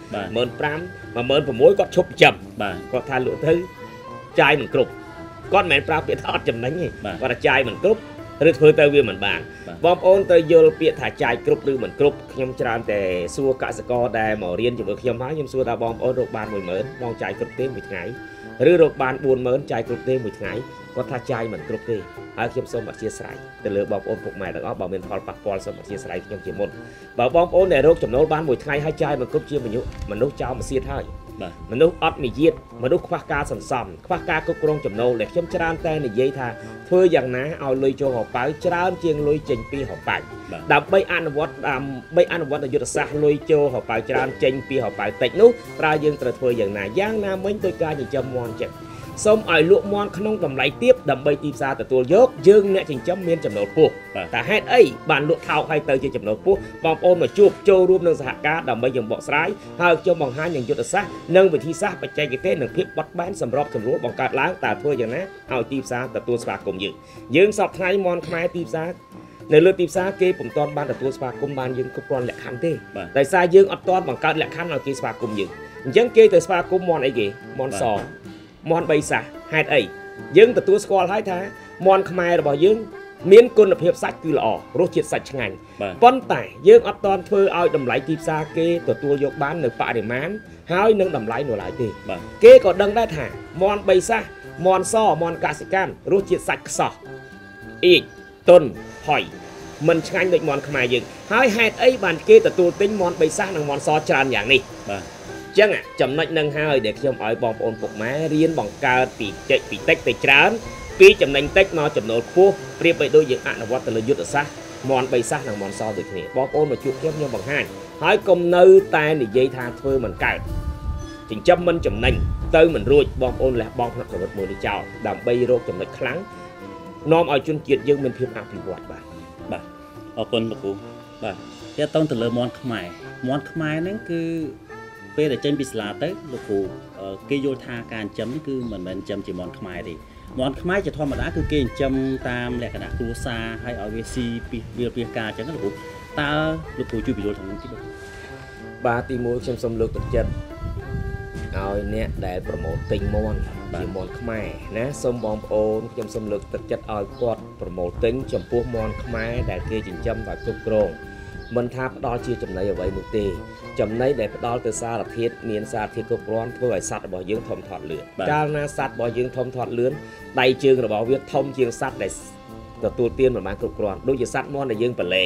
15000 16000គាត់ឈប់ចិញ្ចឹមគាត់ថាលក់ទៅចាយមិនគ្រប់គាត់មិនមែនប្រាប់ពាក្យថាអត់ចំណេញទេគាត់ថាចាយមិនគ្រប់ឬធ្វើទៅវាមិនបានបងប្អូនត្រូវយល់ពាក្យថាចាយគ្រប់ឬមិនគ្រប់ខ្ញុំច្រើនតែសួរកសិករដែលមករៀនជាមួយខ្ញុំហើយខ្ញុំសួរថាបងប្អូនរកបាន 10000 បងចាយគ្រប់ទេមួយថ្ងៃឬរកបាន 40000 ចាយគ្រប់ទេមួយថ្ងៃគាត់ថាចាយមិនគ្រប់ទេហើយខ្ញុំសូមអធិស្ឋានទៅលើបងប្អូនពុកម៉ែទាំងអស់បើមានផលប៉ះពាល់សូមអធិស្ឋានខ្ញុំជាមុនបើបងប្អូនដែលរកចំណូលបានមួយថ្ងៃហើយចាយមិនគ្រប់ជាមនុស្សចោលមកសៀតហើយមនុស្សអត់មារយាទមនុស្សខ្វះការសន្សំខ្វះការគ្រប់គ្រងចំណូលដែលខ្ញុំច្រើនតែនិយាយថាធ្វើយ៉ាងណាឲ្យលុយចូលហោប៉ៅច្រើនជាងលុយចេញពីហោប៉ៅដើម្បីអនុវត្តយុទ្ធសាស្ត្រលុយចូលហោប៉ៅច្រើនចេញពីហោប៉ៅតិចនោះប្រើយើងត្រូវធ្វើយ៉ាងណាមិញដោយការចិញ្ចឹមមាន់ចឹងសូមឲ្យលក់មាន់ក្នុងតម្លៃទាបដើម្បីទីផ្សារទទួលយកយើងអ្នកចិញ្ចឹមមានចំណូលខ្ពស់តែហេតុអីបានលក់ថោកឲ្យទៅជាចំណូលខ្ពស់បងប្អូនមកជួបចូលរួមនឹងសហការដើម្បីយើងបកស្រាយហើយខ្ញុំបង្ហាញនឹងយុទ្ធសាស្ត្រនិងវិធីសាស្ត្របច្ចេកទេសនិងភាពបត់បែនសម្រាប់សម្រួលបង្កើតឡើងតើធ្វើយ៉ាងណាឲ្យទីផ្សារទទួលស្វាគមន៍យើងសពថ្ងៃមាន់ខ្មែរទីផ្សារនៅលើទីផ្សារគេពុំទាន់បានទទួលស្វាគមន៍បានយើងគ្រប់គ្រាន់លក្ខខណ្ឌទេដោយសារយើងអត់ទាន់បង្កើតលក្ខខណ្ឌឲ្យគេស្វាគមន៍យើងអញ្ចឹងគេទៅស្វាគមន៍មាន់អីគេមាន់សមាន់បីសាសហេតុអីយើងទទួលស្គាល់ហើយថាមាន់ខ្មែររបស់យើងមានគុណភាពសាច់គឺល្អរសជាតិសាច់ឆ្ងាញ់ប៉ុន្តែយើងអត់ទាន់ធ្វើឲ្យតម្លៃទីផ្សារគេទទួលយកបាននៅបរិមាណហើយនឹងតម្លៃនៅឡើយទេគេក៏ដឹងដែរថាមាន់បីសាសមាន់សមាន់កសិកម្មរសជាតិសាច់ខ្សោះអ៊ីកទុនហុយមិនឆ្ងាញ់ដូចមាន់ខ្មែរយើងហើយហេតុអីបានគេទទួលទិញមាន់បីសាសនិងមាន់សច្រើនយ៉ាងនេះចឹងចំណុចនឹងហើយដែលខ្ញុំឲ្យបងប្អូនពុកម៉ែរៀនបង្កើតពីតិចទៅច្រើនពីចំណេញតិចមកចំណូលខ្ពស់ប្រៀបបីដូចយើងអនុវត្តទៅលើយុទ្ធសាស្ត្រមាន់បីសាសនិងមាន់សដូចគ្នាបងប្អូនមកជួបខ្ញុំបង្ហាញហើយកុំនៅតែនិយាយថាធ្វើមិនកើតចិញ្ចឹមមិនចំណេញទៅមិនរួចបងប្អូនលះបង់ផ្នែកជីវិតមួយនេះចោលដើម្បីរកចំណុចខ្លាំងនាំឲ្យជនជាតិយើងមានភាពអភិវឌ្ឍបាទអរគុណលោកគ្រូបាទទាក់ទងទៅលើមាន់ខ្មែរហ្នឹងគឺពេលដែលចេញពីសាលាទៅលោកគ្រូគេយល់ថាការចិញ្ចឹមនេះគឺមិនមែនចិញ្ចឹមជាមាន់ខ្មែរទេមាន់ខ្មែរជាធម្មតាគឺគេចិញ្ចឹមតាមលក្ខណៈគ្រួសារហើយឲ្យវាស៊ីពីវាពីការអញ្ចឹងលោកគ្រូតើលោកគ្រូជួយបញ្យល់ខាងនេះតិចបាទទី1ខ្ញុំសូមលើកទឹកចិត្តឲ្យអ្នកដែលប្រម៉ូទទិញមាន់ជាមាន់ខ្មែរណាសូមបងប្អូនខ្ញុំសូមលើកទឹកចិត្តឲ្យគាត់ប្រម៉ូទទិញចំពោះមាន់ខ្មែរដែលគេចិញ្ចឹមដោយគ្រប់គ្រងមិនថាផ្ដល់ជាចំណីអ្វីនោះទេចំណីដែលផ្ដល់ទៅសារធាតុមានសារធាតុគ្រប់គ្រាន់ធ្វើឲ្យសត្វរបស់យើងធំធាត់លឿនកាលណាសត្វរបស់យើងធំធាត់លឿនដៃជើងរបស់វាធំជាងសត្វដែលទទួលទានមិនបានគ្រប់គ្រាន់ដូចជាសត្វមាន់ដែលយើងប្រឡែង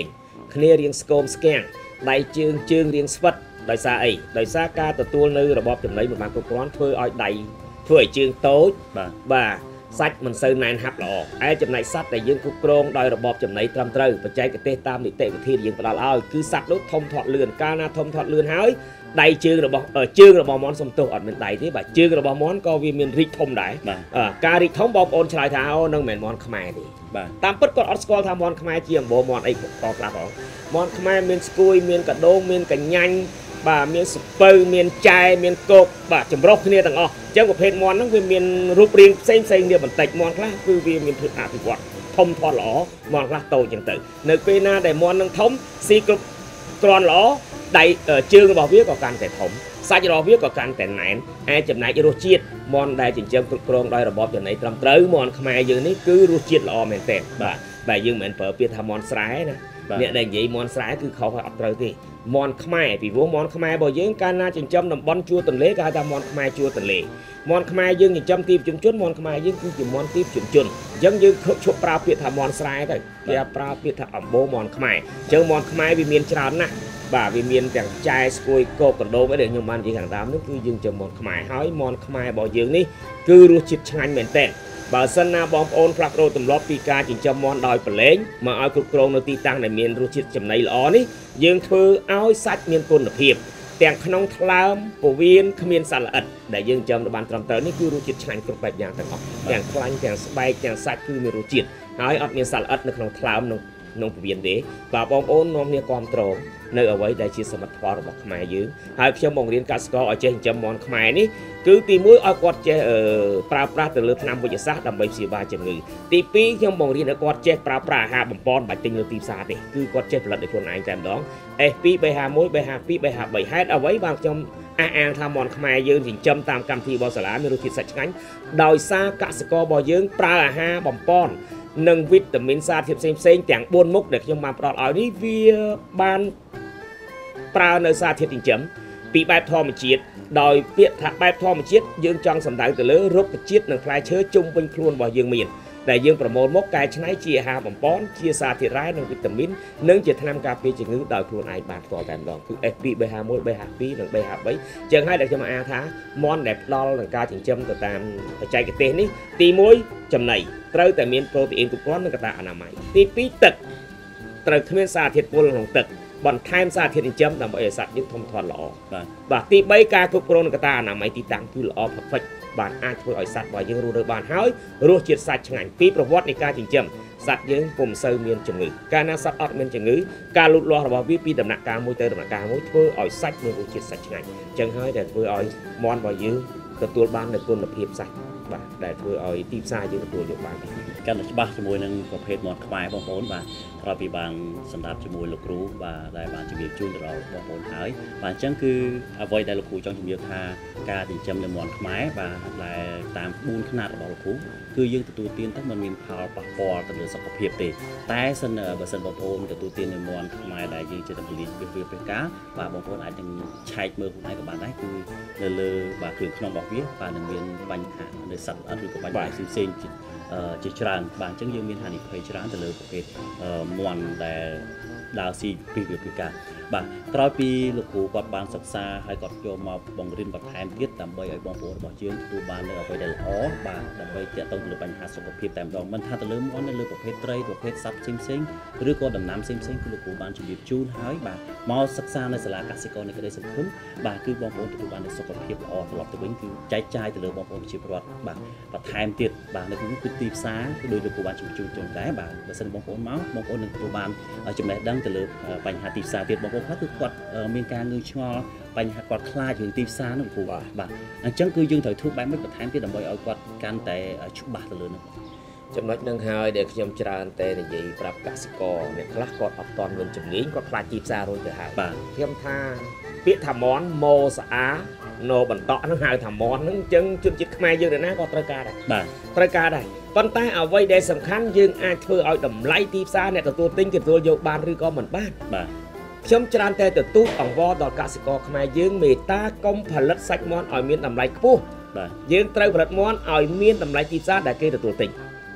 គ្នារៀងស្គមស្គាំងដៃជើងរៀងស្វិតដោយសារអីដោយសារការទទួលនៅរបបចំណីមិនបានគ្រប់គ្រាន់ធ្វើឲ្យដៃធ្វើឲ្យជើងតូចបាទសាច់មិនសូវណែនហាប់ល្អឯចំណែកសត្វដែលយើងគ្រប់គ្រងដោយរបបចំណីត្រឹមត្រូវបច្ចេកទេសតាមនីតិវិធីដែលយើងផ្ដល់ឲ្យគឺសត្វនោះធំធាត់លឿនកាលណាធំធាត់លឿនហើយដៃជើងរបស់មាន់សំទោសអត់មានដៃទេបាទជើងរបស់មាន់ក៏វាមានរីកធំដែរការរីកធំបងប្អូនឆ្លើយថាអូនឹងមិនមែនមាន់ខ្មែរទេបាទតាមពិតគាត់អត់ស្គាល់ថាមាន់ខ្មែរជាអម្បូរមាន់អីក៏ខ្លះផងមាន់ខ្មែរមានស្គួយមានកដោងមានកញ្ញាញ់បាទមានសពៅមានចែមានគោកបាទចម្រុះគ្នាទាំងអស់អញ្ចឹងប្រភេទមាន់ហ្នឹងវាមានរូបរាងផ្សេងគ្នាបន្តិចមាន់ខ្លះគឺវាមានភាពអភិវឌ្ឍធំធាត់ល្អមាន់ខ្លះតូចអញ្ចឹងទៅនៅពេលណាដែលមាន់នឹងធំស៊ីគ្រប់គ្រាន់ល្អដៃជើងរបស់វាក៏កាន់តែធំសាច់របស់វាក៏កាន់តែណែនចំណែករសជាតិមាន់ដែលចិញ្ចឹមគ្រប់គ្រងដោយរបបចំណីត្រឹមត្រូវមាន់ខ្មែរយើងនេះគឺរសជាតិល្អមែនទែនបាទយើងមិនមែនប្រើពាក្យថាមាន់ស្រែណាអ្នកដែលនិយាយមាន់ស្រែគឺខុសហើយអត់ត្រូវទេមាន់ខ្មែរពីព្រោះមាន់ខ្មែររបស់យើងកាលណាចិញ្ចឹមតំបន់ជួរទន្លេគេហៅថាមាន់ខ្មែរជួរទន្លេមាន់ខ្មែរយើងចិញ្ចឹមទីប្រជុំជនមាន់ខ្មែរយើងគឺជាមាន់ទីប្រជុំជនអញ្ចឹងយើងឈប់ប្រើពាក្យថាមាន់ស្រែទៅគេប្រើពាក្យថាអម្បូរមាន់ខ្មែរអញ្ចឹងមាន់ខ្មែរវាមានច្រើនណាស់បាទវាមានទាំងចែស្គួយគោកកណ្ដូងអីដែលខ្ញុំបាននិយាយខាងដើមនោះគឺយើងចំមាន់ខ្មែរហើយមាន់ខ្មែររបស់យើងនេះគឺរសជាតិឆ្ងាញ់មែនទែនបើសិនណាបងប្អូនផ្លាស់ប្ដូរទម្លាប់ពីការចិញ្ចឹមមាន់ដោយប្រឡែងមកឲ្យគ្រប់គ្រងនៅទីតាំងដែលមានរសជាតិចំណីល្អនេះយើងធ្វើឲ្យសាច់មានគុណភាពទាំងក្នុងថ្លើមពោះវៀនគ្មានសត្វល្អិតដែលយើងចិញ្ចឹមបានត្រឹមត្រូវនេះគឺរសជាតិឆ្ងាញ់គ្រប់បែបយ៉ាងទាំងអស់ទាំងខ្លាញ់ទាំងស្បែកទាំងសាច់គឺមានរសជាតិហើយអត់មានសត្វល្អិតនៅក្នុងថ្លើមក្នុងពោះវៀនទេបាទបងប្អូននាំគ្នាគ្រប់គ្រងនៅអ្វីដែលជាសមិទ្ធផលរបស់ខ្មែរយើងហើយខ្ញុំបង្រៀនកសិករឲ្យចេះចិញ្ចឹមមាន់ខ្មែរនេះគឺទី1ឲ្យគាត់ចេះប្រើប្រាស់ទៅលើថ្នាំវិទ្យាសាស្ត្រដើម្បីព្យាបាលជំងឺទី2ខ្ញុំបង្រៀនឲ្យគាត់ចេះប្រើប្រាស់អាហារបំប៉នបាច់ទិញលើទីផ្សារទេគឺគាត់ចេះផលិតដោយខ្លួនឯងតែម្ដង S2 351 352 353ហេតុអ្វីបានខ្ញុំអះអាងថាមាន់ខ្មែរយើងចិញ្ចឹមតាមកម្មវិធីរបស់សាលាមានរសជាតិសាច់ឆ្ងាញ់ដោយសារកសិកររបស់យើងប្រើអាហារបំប៉ននិងវីតាមីនសារធាតុផ្សេងទាំង4មុខដែលខ្ញុំបានផ្ដល់ឲ្យនេះវាបានប្រើនៅសារធាតុចិញ្ចឹមពីបែបធម្មជាតិដោយពាក្យថាបែបធម្មជាតិយើងចង់សំដៅទៅលើរុក្ខជាតិនិងផ្លែឈើជុំវិញខ្លួនរបស់យើងមានដែលយើងប្រមូលមកកែច្នៃជាអាហារបំប៉នជាសារធាតុរ៉ែនិងវីតាមីននិងជាថ្នាំការពារជំងឺដោយខ្លួនឯងបានផ្ទាល់តែម្ដងគឺ S2 351 352និង353ចឹងហើយដែលខ្ញុំអាថាមាន់ដែលផ្ដល់នឹងការចិញ្ចឹមទៅតាមបច្ចេកទេសនេះទី1ចំណីត្រូវតែមានប្រូតេអ៊ីនគ្រប់គ្រាន់និងកត្តាអនាម័យទី2ទឹកត្រូវគ្មានសារធាតុពុលក្នុងទឹកបន្ថែមសារធាតុចិញ្ចឹមដើម្បីឲ្យសត្វយើងធំធាត់ល្អបាទទី3ការគ្រប់គ្រងនឹងកត្តាអនាម័យទីតាំងគឺល្អផិចបានអាចធ្វើឲ្យសត្វរបស់យើងរស់នៅបានហើយរសជាតិសាច់ឆ្ងាញ់ពីប្រវត្តិនៃការចិញ្ចឹមសត្វយើងពុំសូវមានជំងឺកាលណាសត្វអត់មានជំងឺការលូតលាស់របស់វាពីដំណាក់កាលមួយទៅដំណាក់កាលមួយធ្វើឲ្យសាច់មានរសជាតិសាច់ឆ្ងាញ់អញ្ចឹងហើយដែលធ្វើឲ្យមាន់របស់យើងទទួលបាននូវគុណភាពសាច់បាទដែលធ្វើឲ្យទីផ្សារយើងទទួលយកបានកាន់តែច្បាស់ជាមួយនឹងប្រភេទមាន់ខ្មែរបងប្អូនបាទក្រោយពីបានសម្រាប់ជាមួយលោកគ្រូបាទដែលបានជំរាបជូនទៅដល់បងប្អូនហើយបាទអញ្ចឹងគឺអ្វីដែលលោកគ្រូចង់ជំរាបថាការចិញ្ចឹមនៅមាន់ខ្មែរបាទដែលតាមក្បួនខ្នាតរបស់លោកគ្រូគឺយើងទទួលទានទៅមិនមានផលប៉ះពាល់ទៅលើសុខភាពទេតែបើសិនបងប្អូនទទួលទាននៅមាន់ខ្មែរដែលយើងជាតម្លៃពីការបាទបងប្អូនអាចនឹងឆែកមើលខ្លួនឯងក៏បានដែរគឺនៅលើបាទគ្រឿងក្នុងរបស់វាបាទនឹងមានបញ្ហានៅសត្វអត់ឬក៏បញ្ហាផ្សេងៗជាច្រើនបាទអញ្ចឹងយើងមានហានិភ័យច្រើនទៅលើប្រភេទមាន់ដែលដើរស៊ីពីវិធីការបាទក្រោយពីលោកគ្រូគាត់បានសិក្សាហើយគាត់យកមកបង្រៀនបន្ថែមទៀតដើម្បីឲ្យបងប្អូនរបស់យើងទទួលបាននៅអ្វីដែលល្អបាទដើម្បីទាក់ទងទៅលើបញ្ហាសុខភាពតែម្ដងមិនថាទៅលើមាន់នៅលើប្រភេទត្រីប្រភេទសត្វផ្សេងៗឬក៏ដំណាំផ្សេងៗគឺលោកគ្រូបានជម្រាបជូនហើយបាទមកសិក្សានៅសាលាកសិករនៃក្តីសង្ឃឹមបាទគឺបងប្អូនទទួលបាននូវសុខភាពល្អត្រឡប់ទៅវិញគឺចែកចាយទៅលើបងប្អូនប្រជាពលរដ្ឋបាទបន្ថែមទៀតបាទនៅក្នុងទីផ្សារគឺដោយលោកគ្រូបានជម្រាបជូនដែរបាទបើសិនបងប្អូនមកបងប្អូននឹងទទួលបានចំណេះដឹងទៅលើបញ្ហាទីផ្សារទៀតបងប្អូនខ្លះគឺគាត់មានការងឿងឆ្ងល់បញ្ហាគាត់ខ្លាចរឿងទីផ្សារនោះគ្រូបាទអញ្ចឹងគឺយើងត្រូវធ្វើបែបមួយបន្ថែមទៀតដើម្បីឲ្យគាត់កាន់តែច្បាស់ទៅលើនោះចំណុចនឹងហើយដែលខ្ញុំច្រើនតែនិយាយប្រាប់កសិករអ្នកខ្លះគាត់អត់ទាន់មានជំនាញគាត់ខ្លាចទីផ្សាររួចទៅហើយបាទខ្ញុំថាពាក្យថាមាន់ម៉ូស្អាណូបន្តក់ហ្នឹងហៅថាមាន់ហ្នឹងអញ្ចឹងជនជាតិខ្មែរយើងណាក៏ត្រូវការដែរបាទត្រូវការដែរប៉ុន្តែអ្វីដែលសំខាន់យើងអាចធ្វើឲ្យតម្លៃទីផ្សារអ្នកទទួលទិញទទួលយកបានឬក៏មិនបានបាទខ្ញុំច្រើនតែទទួលអង្វរដល់កសិករខ្មែរយើងមេត្តាកុំផលិតសាច់មាន់ឲ្យមានតម្លៃខ្ពស់បាទយើងត្រូវផលិតមាន់ឲ្យមានតម្លៃទីផ្សារដែលគេទទួលទិញ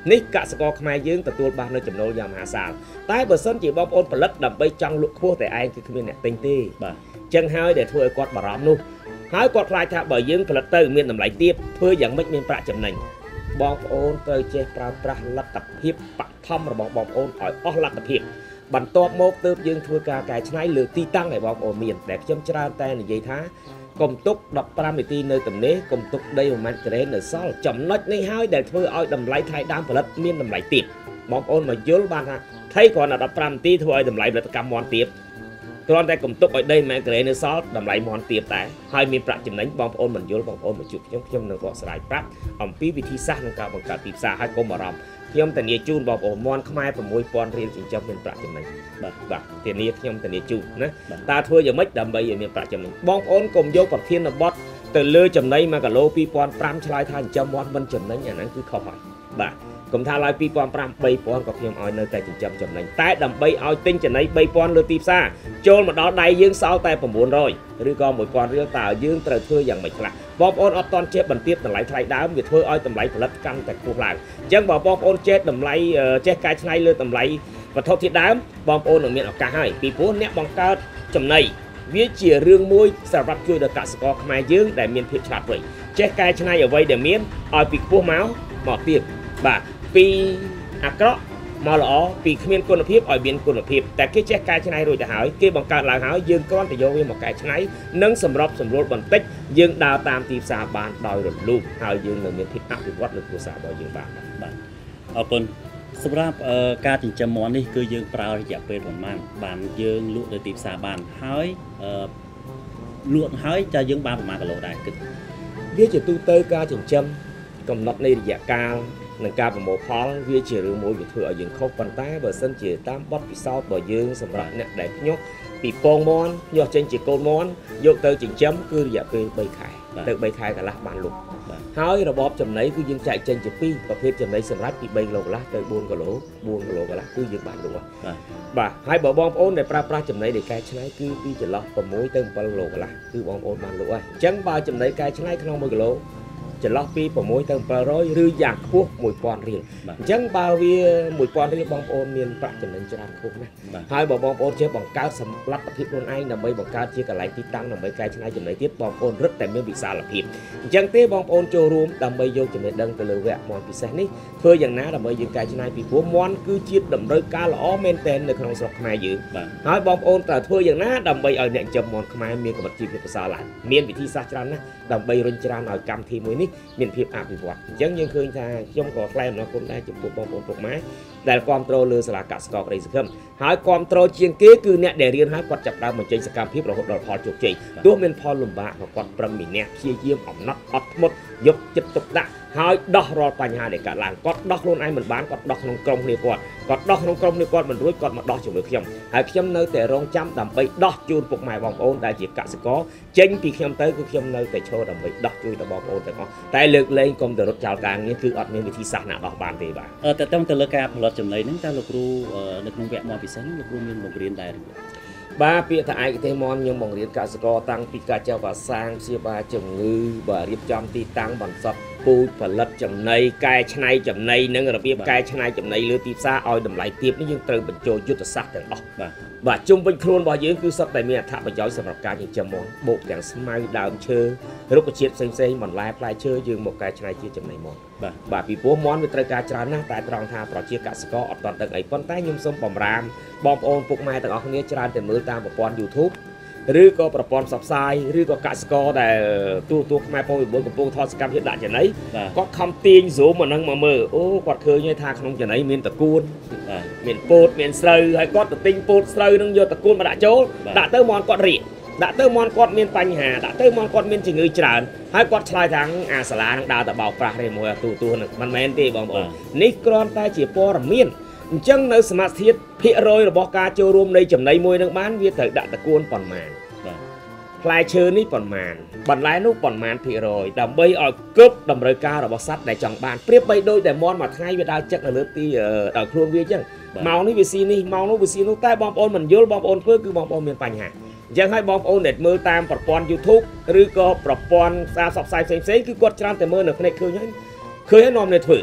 នេះកសិករខ្មែរយើងទទួលបាននៅចំណូលយ៉ាងមហាសាលតែបើសិនជាបងប្អូនផលិតដើម្បីចង់លក់ខ្ពស់តែឯងគឺគ្មានអ្នកទិញទេបាទចឹងហើយដែលធ្វើឲ្យគាត់បារម្ភនោះហើយគាត់ខ្លាចថាបើយើងផលិតទៅមានតម្លៃទាបធ្វើយ៉ាងម៉េចមានប្រាក់ចំណេញបងប្អូនត្រូវចេះប្រើប្រាស់លទ្ធភាពបឋមរបស់បងប្អូនឲ្យអស់លទ្ធភាពបន្ទាប់មកទើបយើងធ្វើការកែច្នៃលើទីតាំងដែលបងប្អូនមានដែលខ្ញុំច្រើនតែនិយាយថាកុំទុក15នាទីនៅទំនេរកុំទុកដី1ម៉ែត្រការ៉េនៅសល់ចំណុចនេះហើយដែលធ្វើឲ្យតម្លៃថ្លៃដើមផលិតមានតម្លៃទាបបងប្អូនមកយល់បានថាថៃគ្រាន់តែ15នាទីធ្វើឲ្យតម្លៃផលិតកម្មមាន់ទាបគ្រាន់តែកុំទុកឲ្យដី1ម៉ែត្រការ៉េនៅសល់តម្លៃមាន់ទាបតែហើយមានប្រាក់ចំណេញបងប្អូនមិនយល់បងប្អូនមកជួបខ្ញុំនឹងបកស្រាយប្រាប់អំពីវិធីសាស្ត្រក្នុងការបង្កើតទីផ្សារឲ្យកុំបារម្ភខ្ញុំធានាជូនបងប្អូនមាន់ខ្មែរ 6000 រៀលចិញ្ចឹមមានប្រាក់ចំណេញបាទធានាខ្ញុំធានាជូនណាតើធ្វើយ៉ាងម៉េចដើម្បីឲ្យមានប្រាក់ចំណេញបងប្អូនកុំយកប្រធានបទទៅលើចំណី1គីឡូ2500ឆ្លើយថាចិញ្ចឹមមាន់មិនចំណេញអាហ្នឹងគឺខុសហើយបាទកុំថាឡើយ2500 3000ក៏ខ្ញុំឲ្យនៅតែចិញ្ចឹមចំណេញតែដើម្បីឲ្យទិញចំណី3000លើទីផ្សារចូលមកដល់ដៃយើងសល់តែ900ឬក៏1000រៀលតើយើងត្រូវធ្វើយ៉ាងម៉េចខ្លះបងប្អូនអត់តន់ចេះបន្ទាបតម្លៃថ្លៃដើមវាធ្វើឲ្យតម្លៃផលិតកាន់តែខ្ពស់ឡើងអញ្ចឹងបើបងប្អូនចេះតម្លៃចេះកែច្នៃលើតម្លៃវត្ថុធាតុដើមបងប្អូននឹងមានឱកាសហើយពីព្រោះអ្នកបង្កើតចំណីវាជារឿងមួយសម្រាប់ជួយដល់កសិករខ្មែរយើងដែលមានភាពឆ្លាតវៃចេះកែច្នៃអ្វីដែលមានឲ្យពីខ្ពស់មកទៀតបាទពីអាក្រក់មកល្អពីគ្មានគុណភាពឲ្យមានគុណភាពតែគេចេះកែច្នៃរួចទៅហើយគេបង្កើតឡើងហើយយើងគ្រាន់តែយកវាមកកែច្នៃនិងសម្របសម្រួលបន្តិចយើងដើរតាមទីផ្សារបានដោយរលូនហើយយើងនឹងមានភាពអភិវឌ្ឍនៅគ្រួសាររបស់យើងបានអរគុណសម្រាប់ការចិញ្ចឹមមាន់នេះគឺយើងប្រើរយៈពេលប្រហែលបានយើងលក់ទៅទីផ្សារបានហើយលក់ហើយតើយើងបានប្រមាណគីឡូដែរគិតវាជាទូទៅការចិញ្ចឹមកំណត់នៃរយៈកាលនឹងការប្រមូលផលវាជារឿងមួយវាធ្វើឲ្យយើងខុសប៉ុន្តែបើសិនជាតាមបទពិសោធន៍របស់យើងសម្រាប់អ្នកដែលភ្ញាក់ពីពងមាន់ភ្ញាក់ចេញជាកូនមាន់យកទៅចិញ្ចឹមគឺរយៈពេល3ខែទៅ3ខែកន្លះបានលុបហើយរបបចំណីគឺយើងចែកចេញជា2ប្រភេទចំណីសម្រាប់ពី3គីឡូកន្លះទៅ4គីឡូ4គីឡូកន្លះគឺយើងបានលុបបាទហើយបើបងប្អូនដែលប្រើប្រាស់ចំណីដែលកែច្នៃគឺពីចន្លោះ6ទៅ7គីឡូកន្លះគឺបងប្អូនបានលុបហើយអញ្ចឹងបើចំណីកែច្នៃក្នុង1គីឡូចន្លោះពី6ទៅ700ឬយ៉ាងខ្ពស់1000រៀលអញ្ចឹងបើវា1000រៀលបងប្អូនមានប្រាក់ចំណេញច្រើនខ្ពស់ណាស់ហើយបើបងប្អូនចេះបង្កើតសម្រាប់ភាពខ្លួនឯងដើម្បីបង្កើតជាកន្លែងទីតាំងដើម្បីកែច្នៃចំណីទៀតបងប្អូនរឹតតែមានវិសាលភាពអញ្ចឹងទេបងប្អូនចូលរួមដើម្បីយកចំណេះដឹងទៅលើវគ្គមាន់ពិសេសនេះធ្វើយ៉ាងណាដើម្បីយើងកែច្នៃពីព្រោះមាន់គឺជាតម្រូវការល្អមែនទែននៅក្នុងស្រុកខ្មែរយើងហើយបងប្អូនត្រូវធ្វើយ៉ាងណាដើម្បីឲ្យអ្នកចិញ្ចឹមមាន់ខ្មែរមានកម្រិតជីវភាពប្រសើរឡើងមានវិធីសាស្ត្រច្រើនណាស់ដើម្បីរុញច្រានឲ្យកម្មវិធីមួយនេះមានភាពអភិវឌ្ឍអញ្ចឹងយើងឃើញថាខ្ញុំក៏ថ្លែងអំណរគុណដែរចំពោះបងប្អូនពុកម៉ែដែលគាំទ្រលើសាលាកសិករក្តីសង្ឃឹមហើយគាំទ្រជាងគេគឺអ្នកដែលរៀនហើយគាត់ចាប់ដើមបញ្ចេញសកម្មភាពរហូតដល់ផលជោគជ័យទោះមានផលលំបាកក៏គាត់ប្រឹងមានអ្នកព្យាយាមអំណត់អត់ធ្មត់យកចិត្តទុកដាក់ហើយដោះរាល់បញ្ហាដែលកើតឡើងគាត់ដោះខ្លួនឯងមិនបានគាត់ដោះក្នុងក្រុមគ្នាគាត់ដោះក្នុងក្រុមគ្នាគាត់មិនរួចគាត់មកដោះជាមួយខ្ញុំហើយខ្ញុំនៅតែរងចាំដើម្បីដោះជូនពុកម៉ែបងប្អូនដែលជាកសិករចេញពីខ្ញុំទៅគឺខ្ញុំនៅតែឈរដើម្បីដោះជួយដល់បងប្អូនទាំងអស់តែលើកលែងកុំទៅរត់ចោលការងារគឺអត់មានវិធីសាស្ត្រណាដោះបានទេបាទតើតើទៅលើការផលិតចំណីហ្នឹងតើលោកគ្រូនៅក្នុងវគ្គមកពិសេសហ្នឹងលោកគ្រូមានបង្រៀនដែរបាទពាក្យថាឯកទេសមាន់ខ្ញុំបង្រៀនកសិករតាំងពីការចៅវាសាងព្យាបាលជំងឺបាទរៀបចំទីតាំងបន្សុទ្ធពូជផលិតចំណីកែច្នៃចំណីនិងរបៀបកែច្នៃចំណីលើទីផ្សារឲ្យតម្លៃទាបនេះយើងត្រូវបញ្ចូលយុទ្ធសាស្ត្រទាំងអស់បាទជុំវិញខ្លួនរបស់យើងគឺសុទ្ធតែមានអត្ថប្រយោជន៍សម្រាប់ការចិញ្ចឹមមាន់បូកទាំងស្មៅដើមឈើរុក្ខជាតិផ្សេងៗបន្លែផ្លែឈើយើងមកកែច្នៃជាចំណីមាន់បាទពីព្រោះមាន់វាត្រូវការច្រើនណាស់តែត្រង់ថាប្រជាកសិករអត់ទាន់ដឹងអីប៉ុន្តែខ្ញុំសូមបំរាមបងប្អូនពុកម៉ែទាំងអស់គ្នាច្រើនតែមើលតាមប្រព័ន្ធ YouTube ឬក៏ប្រព័ន្ធផ្សព្វផ្សាយឬក៏កសិករដែលទូខ្មែរពងវិបុលកំពុងថតសកម្មភាពដាក់ចំណីគាត់ខំទាញ zoom អាហ្នឹងមកមើលអូគាត់ឃើញថាក្នុងចំណីមានតកួនមានពោតមានស្រូវហើយគាត់ទៅទិញពោតស្រូវហ្នឹងយកតកួនមកដាក់ចូលដាក់ទៅមាន់គាត់រៀកដាក់ទៅមាន់គាត់មានបញ្ហាដាក់ទៅមាន់គាត់មានជំងឺច្រើនហើយគាត់ឆ្លើយថាអាសាឡាហ្នឹងដើរទៅបោកប្រាស់ទេមួយទូហ្នឹងមិនមែនទេបងប្អូននេះគ្រាន់តែជាព័ត៌មានអញ្ចឹងនៅសមាជិកភាគរយរបស់ការចូលរួមនៃចំណីមួយនឹងបានវាត្រូវដាក់តកួនប៉ុន្មានផ្លែឈើនេះប៉ុន្មានបន្លែនោះប៉ុន្មានភាគរយដើម្បីឲ្យគ្រប់តម្រូវការរបស់សត្វដែលចង់បានប្រៀបបីដូចតែមាន់មួយថ្ងៃវាដើរចឹកនៅលើទីដល់ខ្លួនវាអញ្ចឹងម៉ោងនេះវាស៊ីនេះម៉ោងនោះវាស៊ីនោះតែបងប្អូនមិនយល់បងប្អូនធ្វើគឺបងប្អូនមានបញ្ហាអញ្ចឹងហើយបងប្អូនដែលមើលតាមប្រព័ន្ធ YouTube ឬក៏ប្រព័ន្ធសារផ្សព្វផ្សាយផ្សេងៗគឺគាត់ច្រើនតែមើលនៅភ្នែកឃើញហើយនាំគ្នាធ្វើ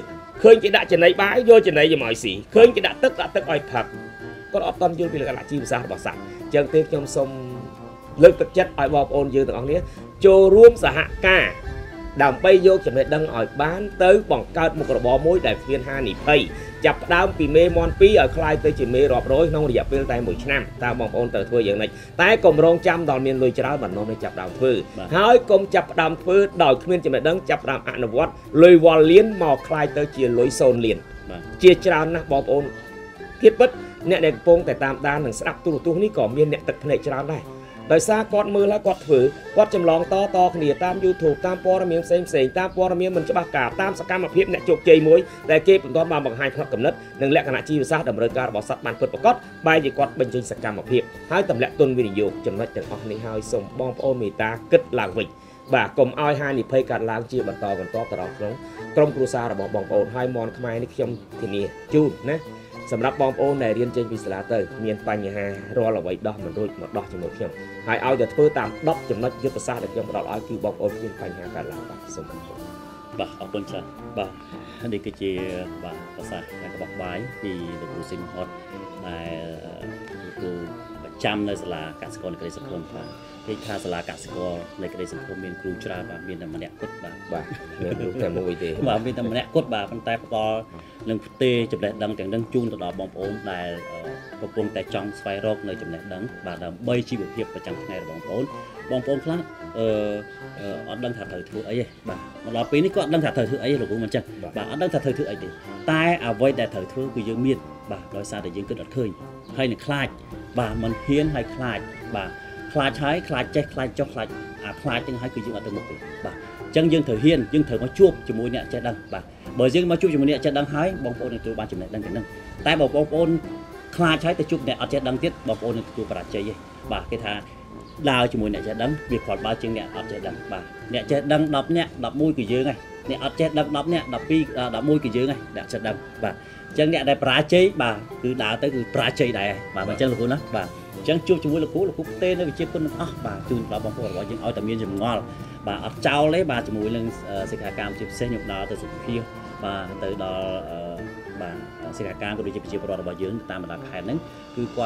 khơi chỉ đã chân này bãi vô chân này giờ mọi xỉ khơi chỉ đã tức oi thật có ọt tâm vô vì là lại chi sao bảo sẵn chẳng tiếc trong sông lực thực chất oi bọc ôn dương từ ông này choរួមxã hạ ca đàm bay vô chân này đăng oi bán tới bằng cao một cái bò mối đại phiên hai nỉ pay chập đám vì mê mon pí ở khai tới chỉ mê rọp rối nông dập bên tay 10 năm ta bằng ôn từ thôi dạng này tái cùng rong trăm đòn miền lùi cháo bản nông để chập đàm phư hỏi cùng chập đàm phư đòi khuyên chân này đăng chập đàm ăn vót lùi vào liên mò khai tới chia lối sồn liền chia cháo nè bọc ôn thiết bất nè để phong tại tam đan đằng sắp tu ní cỏ miền nè tật này cháo này đời xa con mưa lá quạt phử quạt chầm lóng to khỉ tam YouTube tam po miếng xem tam po miếng mình cho bạc cả tam sắc cam mà phim nè chụp chơi muối để kê chúng ta bằng hai phần cầm nứt đừng lẽ khả năng chi sát đầm rơi ca bỏ sắt bàn phật bỏ cốt bài gì quạt bên trên sắc cam mà phim hai tầm lẽ tuân video chầm nứt chẳng học này hai sông bom ôn mì ta kết làng vịnh và cùng ai hai nị phê cả làng chia bật to từ đó không trong cruza là bỏ bom ôn hai món khai này trong thì nè chu nèสำหรับบอมโอนในเรียนเจนวิสลาเตอร์มีนปัญหารอเราไว้ดอกมันรุ่ยมาดอกจมูกเข้มหายเอาจะเพื่อตามดอกจำนวนยุทธศาสตร์ยังเราเอาคือบอมโอนมีปัญหาการลาวสมบูรณ์บ่เอาคนชาบ่นี่คือเจียบ่ภาษาในกระบอกใบที่เราดูสิมฮอตในดูจำในสลากสิกรในกระดิ่งสังคมค่ะที่ท่าสลากสิกรในกระดิ่งสังคมมีครูชราบ่มีแต่มันเนี่ยกดบ่มีครูแต่มวยดีบ่มีแต่มันเนี่ยกดบ่มันแต่พอหนึ่งเตะจุดแดดดังแต่ดังจูนตลอดบอมโอนได้ประปงแต่จองสไปรอกในจุดแดดดังบ่าดำใบชีบุเพียบประจังไงบอมโอนคลาสดังถัดเถิดถือไอ้บ่ามาหล่อปีนี้ก็ดังถัดเถิดถือไอ้หลวงปู่มันจังบ่าดังถัดเถิดถือไอ้ดิตายเอาไว้แต่เถิดถือคือยังมีดบ่าโดยซาแต่ยังเกิดอัดเคยให้เนี่ยคลาดบ่ามันเฮี้ยนให้คลาดบ่าคลาดใช้คลาดใจคลาดจอกคลาดคลาดจังให้คือยังอัตโนมัติบ่าจังยังเถิดเฮี้ยนยังเถิดมาจูบจมูกเนี่ยจะดังบ่าbởi dương mà chụp cho mìnhเนี่ยจะดังหายบองโอนในตัวบ้านจุดไหนดังกันนั่งแต่บองโอนคลาใช้แต่จุดเนี่ยอาจจะดังติดบองโอนในตัวประหลาดใจยี่บ่าcái thà đào cho mìnhเนี่ยจะดังviệcขอดบ้าจึงเนี่ยอาจจะดังบ่าเนี่ยจะดังดับเนี่ยดับมุ้ยกี่เยอะไงเนี่ยอาจจะดังดับเนี่ยดับปีดับมุ้ยกี่เยอะไงเนี่ยจะดังบ่าจังเนี่ยได้ประหลาดใจบ่าคือดาวtớiคือประหลาดใจได้บ่ามันจังลูกนะบ่าจังchụp cho mình là cú tên nó bị chia phânบ่าจุดบ่าบองโอนว่าจึงเอาแต่เมียนจะงอบ่าเอาเจ้าเลยบ่าcho mình là sự khả cảm chụp xe nhục đào từ sự kia và từ đó bà sự khả cảm của đội chụp rồi bà dưỡng ta mà đặt hẹn nấy cứ quạt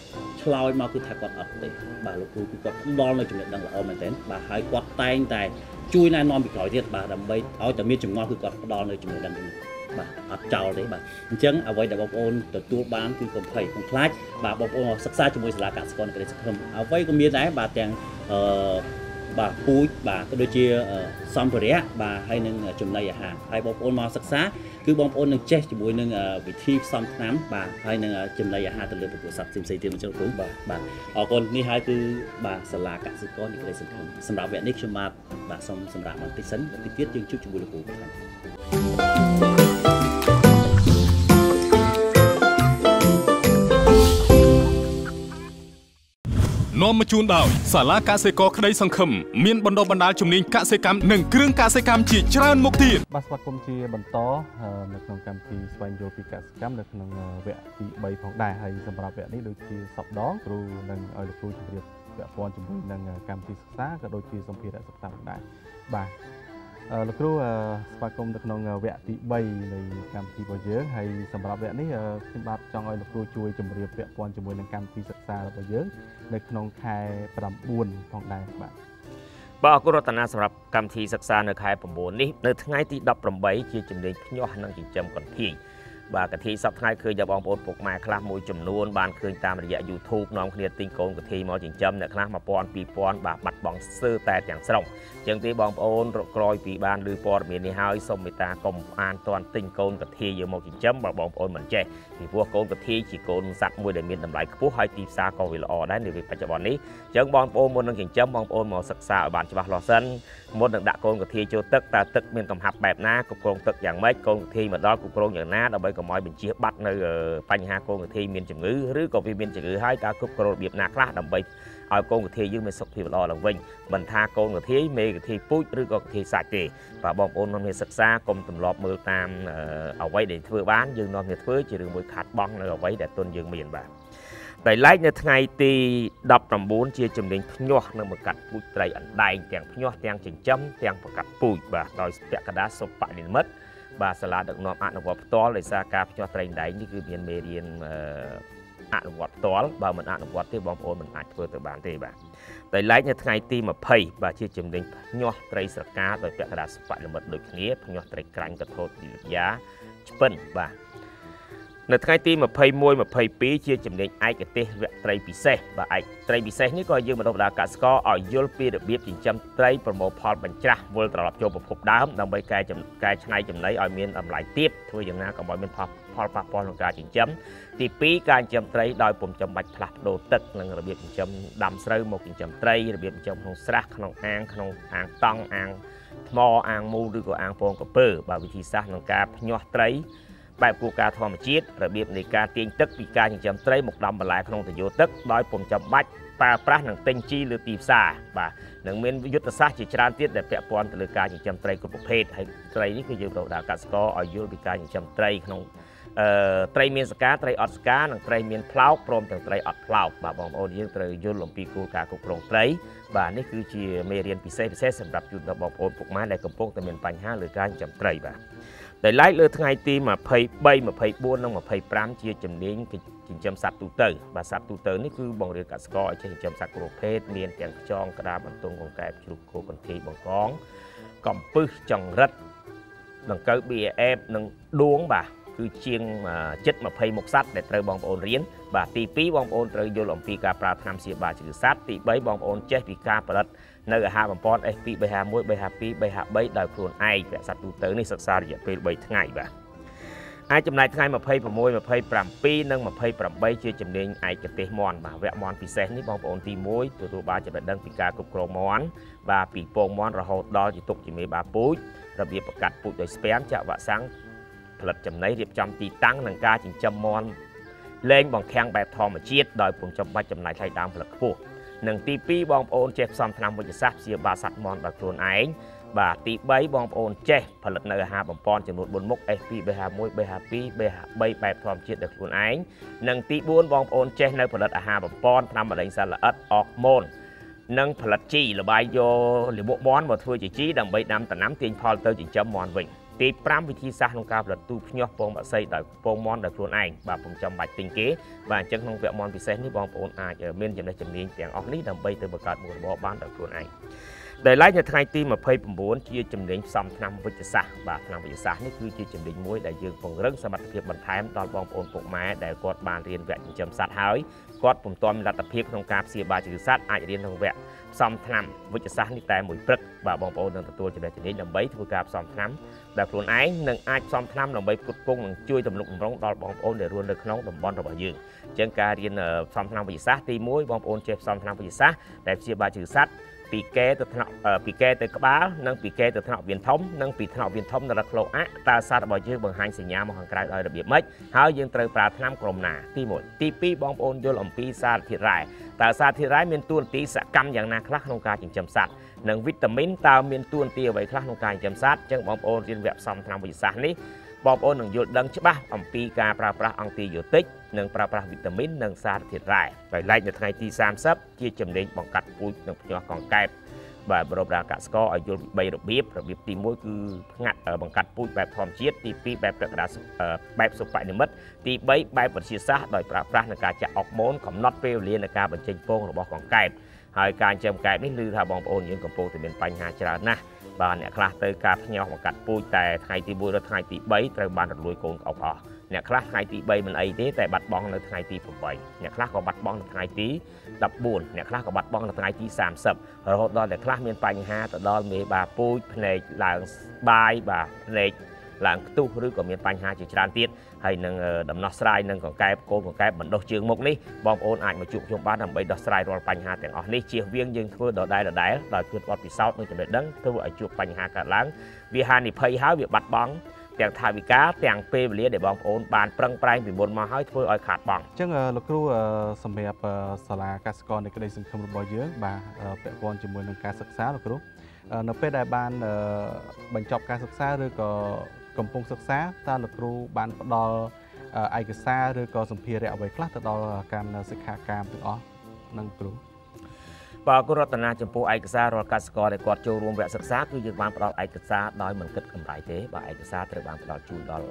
lôi mau cứ thay quạt ập thì bà lúc cứ quạt đo lên chụp đang là ôm mình đến bà hãy quạt tay tài chui này non bị còi thiệt bà đầm bay ở tầm miết chụp ngon cứ quạt đo lên chụp đang bà ập trào đấy bà chấn ở vậy để bọc ôn từ tua bán cứ còn thầy còn flash bà bọc ôn sắc xa cho môi là cả con cái không ở vậy có miết đấy bà chàng bà pui bà có đôi chia xóm bể bà hay nâng chùm này hàng hay bom ôn màu sắc xá cứ bom ôn nâng che chỉ bùi nâng vị thi xóm nám bà hay nâng chùm này hàng từ lượt của sạch tìm xây tiền cho đúng bà ở con ni hai cứ bà sờ là cả sự con những cái sự không sầm đạo vẹn nick chùm bà xong sầm đạo bằng tích sấn và tích tiết chương chúc chùm bùi của thành នាំមកជូនដោយសាលាកសិករក្តីសង្ឃឹមមានបណ្ដុះបណ្ដាលជំនាញកសិកម្មនិងគ្រឿងកសិកម្មជាច្រើនមុខទៀតបាទស្វាគមន៍ជាបន្តនៅក្នុងកម្មវិធីស្វែងយល់ពីកសិកម្មនៅក្នុងវគ្គទី3ផងដែរហើយសម្រាប់វគ្គនេះដូចជាសប្តាហ៍គ្រូនឹងឲ្យលោកគ្រូជម្រាបពាក់ព័ន្ធជាមួយនឹងកម្មវិធីសិក្សាក៏ដូចជាសម្ភារៈសិក្សាផងដែរបាទលោកគ្រូស្វាគមន៍នៅក្នុងវគ្គទី3នៃកម្មវិធីរបស់យើងហើយសម្រាប់វគ្គនេះខ្ញុំបាទចង់ឲ្យលោកគ្រូជួយជម្រាបពាក់ព័ន្ធជាមួយនឹងកម្មវិធីសិក្សារបស់យើងនៅក្នុងខែ9ផងដែរបាទបាទអរគុណរតនាសម្រាប់កម្មវិធីសិក្សានៅខែ9នេះនៅថ្ងៃទី18ជាជំនាញភ្ញាស់និងចិញ្ចឹមកន្ធាយបាទកន្ធាយសប្តាហ៍ឃើញបងប្អូនពុកម៉ែខ្លះមួយចំនួនបានឃើញតាមរយៈ YouTube នាំគ្នាទិញកូនកន្ធាយមកចិញ្ចឹមអ្នកខ្លះ 1000 2000 បាទបាត់បង់ស្ទើរតែទាំងស្រុងអញ្ចឹងទេបងប្អូនក្រោយពីបានឮព័ត៌មាននេះហើយសូមមេត្តាកុំអានទាន់ទិញកូនកន្ធាយយកមកចិញ្ចឹមបើបងប្អូនមិនចេះពីព្រោះកូនកន្ធាយជាកូនសត្វមួយដែលមានតម្លៃខ្ពស់ហើយទីផ្សារក៏វាល្អដែរនៅពេលបច្ចុប្បន្ននេះអញ្ចឹងបងប្អូនមុននឹងចិញ្ចឹមបងប្អូនមកសិក្សាឲ្យបានច្បាស់លាស់សិនមុននឹងដាក់កូនកន្ធាយចូលទឹកតើទឹកមានកំហាប់បែបណាគ្រប់គ្រងទឹកយ៉ាងម៉េចកូនកន្ធាយមកដល់គ្រប់គ្រងយ៉ាងណាដើម្បីកុំឲ្យបញ្ជាបាត់នៅបញ្ហាកូនកន្ធាយមានជំងឺឬក៏វាមានជំងឺហើយតើគ្រប់គ្រងរបៀបណាខ្លះដើម្បីឲ្យកូនកន្ធាយយើងមានសុខភាពល្អឡើងវិញមិនថាកូនកន្ធាយមេកន្ធាយពូជឬក៏កន្ធាយសាច់ទេបាទបងប្អូននាំគ្នាសិក្សាកុំទម្លាប់មើលតាមអ្វីដែលធ្វើបានយើងនាំគ្នាធ្វើជារឿងមួយខាត់បង់នៅអ្វីដែលទុនយើងមានបាទតែឡែកនៅថ្ងៃទី19ជាជំនាញភ្ញាស់នៅមកកាត់ពូជត្រីអណ្ដែងទាំងភ្ញាស់ទាំងចិញ្ចឹមទាំងប្រកាត់ពូជបាទដោយពាក់កណ្ដាលសុបនិមិត្តបាទសាលាដឹកនាំអនុវត្តផ្ទាល់ដោយសារការភ្ញាក់ត្រីដែងនេះគឺមានមេរៀនអនុវត្តផ្ទាល់បើមិនអនុវត្តទេបងប្អូនមិនអាចធ្វើទៅបានទេបាទដោយឡែកនៅថ្ងៃទី20បាទជាជំនាញភ្ញាក់ត្រីស្រកាដោយពាក់កណ្ដាលស្ប៉ាក់លមិតដូចគ្នាភ្ញាក់ត្រីក្រាញ់កថោតវិទ្យាឆ្ពិនបាទនៅថ្ងៃទី21 22ជាជំនាញឯកទេសវគ្គត្រីពិសេសបាទឯកត្រីពិសេសនេះក៏យើងបណ្ដុះបណ្ដាលកសិករឲ្យយល់ពីរបៀបចិញ្ចឹមត្រីប្រមូលផលបញ្ច្រាស់វិលត្រឡប់ចូលប្រភពដើមដើម្បីកែច្នៃចំណីឲ្យមានតម្លៃទាបធ្វើយ៉ាងណាកុំឲ្យមានផលប៉ះពាល់ក្នុងការចិញ្ចឹមទី2ការចិញ្ចឹមត្រីដោយពុំចាំបាច់ផ្លាស់ប្ដូរទឹកនិងរបៀបចិញ្ចឹមដាំស្រូវមកចិញ្ចឹមត្រីរបៀបចិញ្ចឹមក្នុងស្រះក្នុងអាងក្នុងអាងតង់អាងថ្មអាងមូលឬក៏អាងពងក្រពើបាទវិធីសាស្ត្រក្នុងការភ្ញាស់ត្រីបែបគួរការធម្មជាតិរបៀបនៃការទាញទឹកពីការចិញ្ចឹមត្រីមកដាំបន្លែក្នុងទយោទឹកដោយពុំចាំបាច់ប្រើប្រាស់និងទិញជីលើទីផ្សារបាទនឹងមានយុទ្ធសាស្ត្រជាច្រើនទៀតដែលពាក់ព័ន្ធទៅលើការចិញ្ចឹមត្រីគ្រប់ប្រភេទហើយត្រីនេះគឺយើងត្រូវដាក់កសិករឲ្យយល់ពីការចិញ្ចឹមត្រីក្នុងត្រីមានសកាត្រីអត់សកានិងត្រីមានផ្លោកព្រមទាំងត្រីអត់ផ្លោកបាទបងប្អូនយើងត្រូវយល់អំពីគោលការណ៍គ្រប់គ្រងត្រីបាទនេះគឺជាមេរៀនពិសេសសម្រាប់ជូនដល់បងប្អូនពុកម៉ែដែលកំពុងតែមានបញ្ហាលើការចិញ្ចឹមត្រីបាទដោយឡែកលើថ្ងៃទី23 24និង25ជាជំនាញចិញ្ចឹមសត្វទូទៅបាទសត្វទូទៅនេះគឺបង្រៀនកសិករឲ្យចេះចិញ្ចឹមសត្វគ្រប់ប្រភេទមានទាំងខ្យងក្តាមបន្ទង់កង្កែបជ្រូកគោកន្ធាយបង្កងកំពឹសចង្រិតដង្កូវប៊ីអេបនិងដួងបាទគឺជាងជិត20មុខសត្វដែលត្រូវបងប្អូនរៀនបាទទី2បងប្អូនត្រូវយល់អំពីការប្រើថ្នាំព្យាបាលជំងឺសត្វទី3បងប្អូនចេះពីការផលិតនៅអាហារបំពន់ FP 351 352 353ដោយខ្លួនឯងវគ្គសត្វទូទៅនេះសិក្សារយៈពេល3ថ្ងៃបាទអាចចំណាយថ្ងៃ26 27និង28ជាជំនាញឯកទេសមន់បាទវគ្គមន់ពិសេសនេះបងប្អូនទី1ទទួលបានចំណេះដឹងពីការគ្រប់គ្រងមន់បាទពីពងមន់រហូតដល់ជាទុកជាមេបាពូជរបៀបបង្កាត់ពូជដោយស្ពាំចាក់វ៉ាក់សាំងផលិតចំណីរៀបចំទីតាំងនិងការចិញ្ចឹមមន់លែងបង្ខាំងបែបធម្មជាតិដោយពុំចាំបាច់ចំណាយថ្លៃដើមផលិតខ្ពស់និងទី2បងប្អូនចេះផ្សំថ្នាំវិទ្យាសាស្ត្រព្យាបាលសត្វមន់ដោយខ្លួនឯងបាទទី3បងប្អូនចេះផលិតនៅអាហារបំពន់ចំនួន4មុខ FP 351 352 353បែបធម្មជាតិដោយខ្លួនឯងនិងទី4បងប្អូនចេះនៅផលិតអាហារបំពន់ថ្នាំបរិញ្ញសត្វល្អិតអរម៉ូននិងផលិតជីលបាយយកលាមកមន់មកធ្វើជាជីដើម្បីដាំដំណាំទាញផលទៅចិញ្ចឹមមន់វិញទី5វិធីសាស្ត្រក្នុងការផលិតទូភ្ញាស់ពងបក្សីដោយពងមន់ដោយខ្លួនឯងបាទពុំចាំបាច់ទិញគេបាទអញ្ចឹងក្នុងវគ្គមន់ពិសេសនេះបងប្អូនអាចមានចំណេះជំនាញទាំងអស់នេះដើម្បីទៅបង្កើតមុខរបរបានដោយខ្លួនឯងដែលឡែកនៅថ្ងៃទី29ជាជំនាញផ្សំថ្នាំវិទ្យាសាស្ត្របាទថ្នាំវិទ្យាសាស្ត្រនេះគឺជាជំនាញមួយដែលយើងពង្រឹងសមត្ថភាពបន្ថែមដល់បងប្អូនពុកម៉ែដែលគាត់បានរៀនវគ្គចិញ្ចឹមសត្វហើយគាត់ពុំទាន់មានលទ្ធភាពក្នុងការព្យាបាលជំងឺសត្វអាចរៀនក្នុងវគ្គផ្សំថ្នាំវិទ្យាសាស្ត្រនេះតែមួយព្រឹកបាទបងប្អូននឹងទទួលចំណេះជំនាញដើម្បីធ្វើការផ្សំថ្នាំដែលខ្លួនឯងនឹងអាចផ្សំថ្នាំដើម្បីផ្គត់ផ្គង់និងជួយទំនុកបំរុងដល់បងប្អូនដែលរស់នៅក្នុងតំបន់របស់យើងអញ្ចឹងការរៀនផ្សំថ្នាំវិទ្យាសាស្ត្រទី1បងប្អូនចេះផ្សំថ្នាំវិទ្យាសាស្ត្រដែលព្យាបាលជំងឺសត្វពីកែទៅថ្នាក់ពីកែទៅក្បាលនិងពីកែទៅថ្នាក់វៀនធំនិងពីថ្នាក់វៀនធំដល់ក្លោអាក់តើសត្វរបស់យើងបង្ហាញសញ្ញាមកខាងក្រៅដោយរបៀបម៉េចហើយយើងត្រូវប្រើថ្នាំក្រុមណាទី1ទី2បងប្អូនយល់អំពីសារធាតុរ៉ែតើសារធាតុរ៉ែមានតួនាទីសកម្មយ៉ាងណាខ្លះក្នុងការចិញ្ចឹមសត្វនិងវីតាមីនតើមានតួនាទីអ្វីខ្លះក្នុងការចិញ្ចឹមសត្វអញ្ចឹងបងប្អូនរៀនវគ្គផ្សំថ្នាំវិទ្យាសាស្ត្រនេះបងប្អូននឹងយល់ដឹងច្បាស់អំពីការប្រើប្រាស់អង់ទីយ៉ូទិកនិងប្រើប្រាស់វីតាមីននិងសារធាតុរ៉ែដោយឡែកនៅថ្ងៃទី30ជាជំនាញបង្កាត់ពូជនិងភ្ញាស់កង្កែបបាទបរិបទកសិករឲ្យយល់ពី3របៀបទី1គឺផ្ងាត់បង្កាត់ពូជបែបធម្មជាតិទី2បែបប្រកដាបែបសុបនិមិត្តទី3បែបវិទ្យាសាស្ត្រដោយប្រើប្រាស់នឹងការចាក់អុកម៉ូនកំណត់ពេលវេលានៃការបញ្ចេញពងរបស់កង្កែបហើយការចិញ្ចឹមកង្កែបនេះឮថាបងប្អូនយើងកំពុងតែមានបញ្ហាច្រើនណាស់បាទអ្នកខ្លះទៅការភ្ញាស់បង្កាត់ពូជតែថ្ងៃទី1ដល់ថ្ងៃទី3ត្រូវបានរលួយកូនអុកអស់អ្នកខ្លះថ្ងៃទី3មិនអីទេតែបាត់បង់នៅថ្ងៃទី8អ្នកខ្លះក៏បាត់បង់នៅថ្ងៃទី14អ្នកខ្លះក៏បាត់បង់នៅថ្ងៃទី30រហូតដល់អ្នកខ្លះមានបញ្ហាទៅដល់មេបាពូជភ្នែកឡើងបាយបាទភ្នែកឡើងខ្ទុះឬក៏មានបញ្ហាជាច្រើនទៀតហើយនឹងដំណោះស្រាយនឹងកង្កែបកូនកង្កែបបណ្ដុះជើងមុខនេះបងប្អូនអាចមកជួបខ្ញុំបានដើម្បីដោះស្រាយរាល់បញ្ហាទាំងអស់នេះជៀសវាងយើងធ្វើដដែលដោយធ្វើបទពិសោធន៍និងចំណេះដឹងធ្វើឲ្យជួបបញ្ហាកើតឡើងវាហានិភ័យហើយវាបាត់បង់ទាំងថវិកាទាំងពេលវេលាដែលបងប្អូនបានប្រឹងប្រែងពីមុនមកហើយធ្វើឲ្យខាតបង់អញ្ចឹងលោកគ្រូសម្រាប់សាលាកសិករនៃក្តីសង្ឃឹមរបស់យើងបាទពាក់ព័ន្ធជាមួយនឹងការសិក្សាលោកគ្រូនៅពេលដែលបានបញ្ចប់ការសិក្សាឬក៏កំពុងសិក្សាតើលោកគ្រូបានផ្ដល់ឯកសារឬក៏សម្ភារៈអ្វីខ្លះទៅដល់កម្មសិក្ខាកាមទាំងអស់នឹងគ្រូ bà cô rốt na chấm phu ai xa rồi cắt score để quạt châu rùm vẽ sắc sát cứ dừng bán đào ai xa đói mình cất cầm đại thế bà ai xa từ bán đào chun đào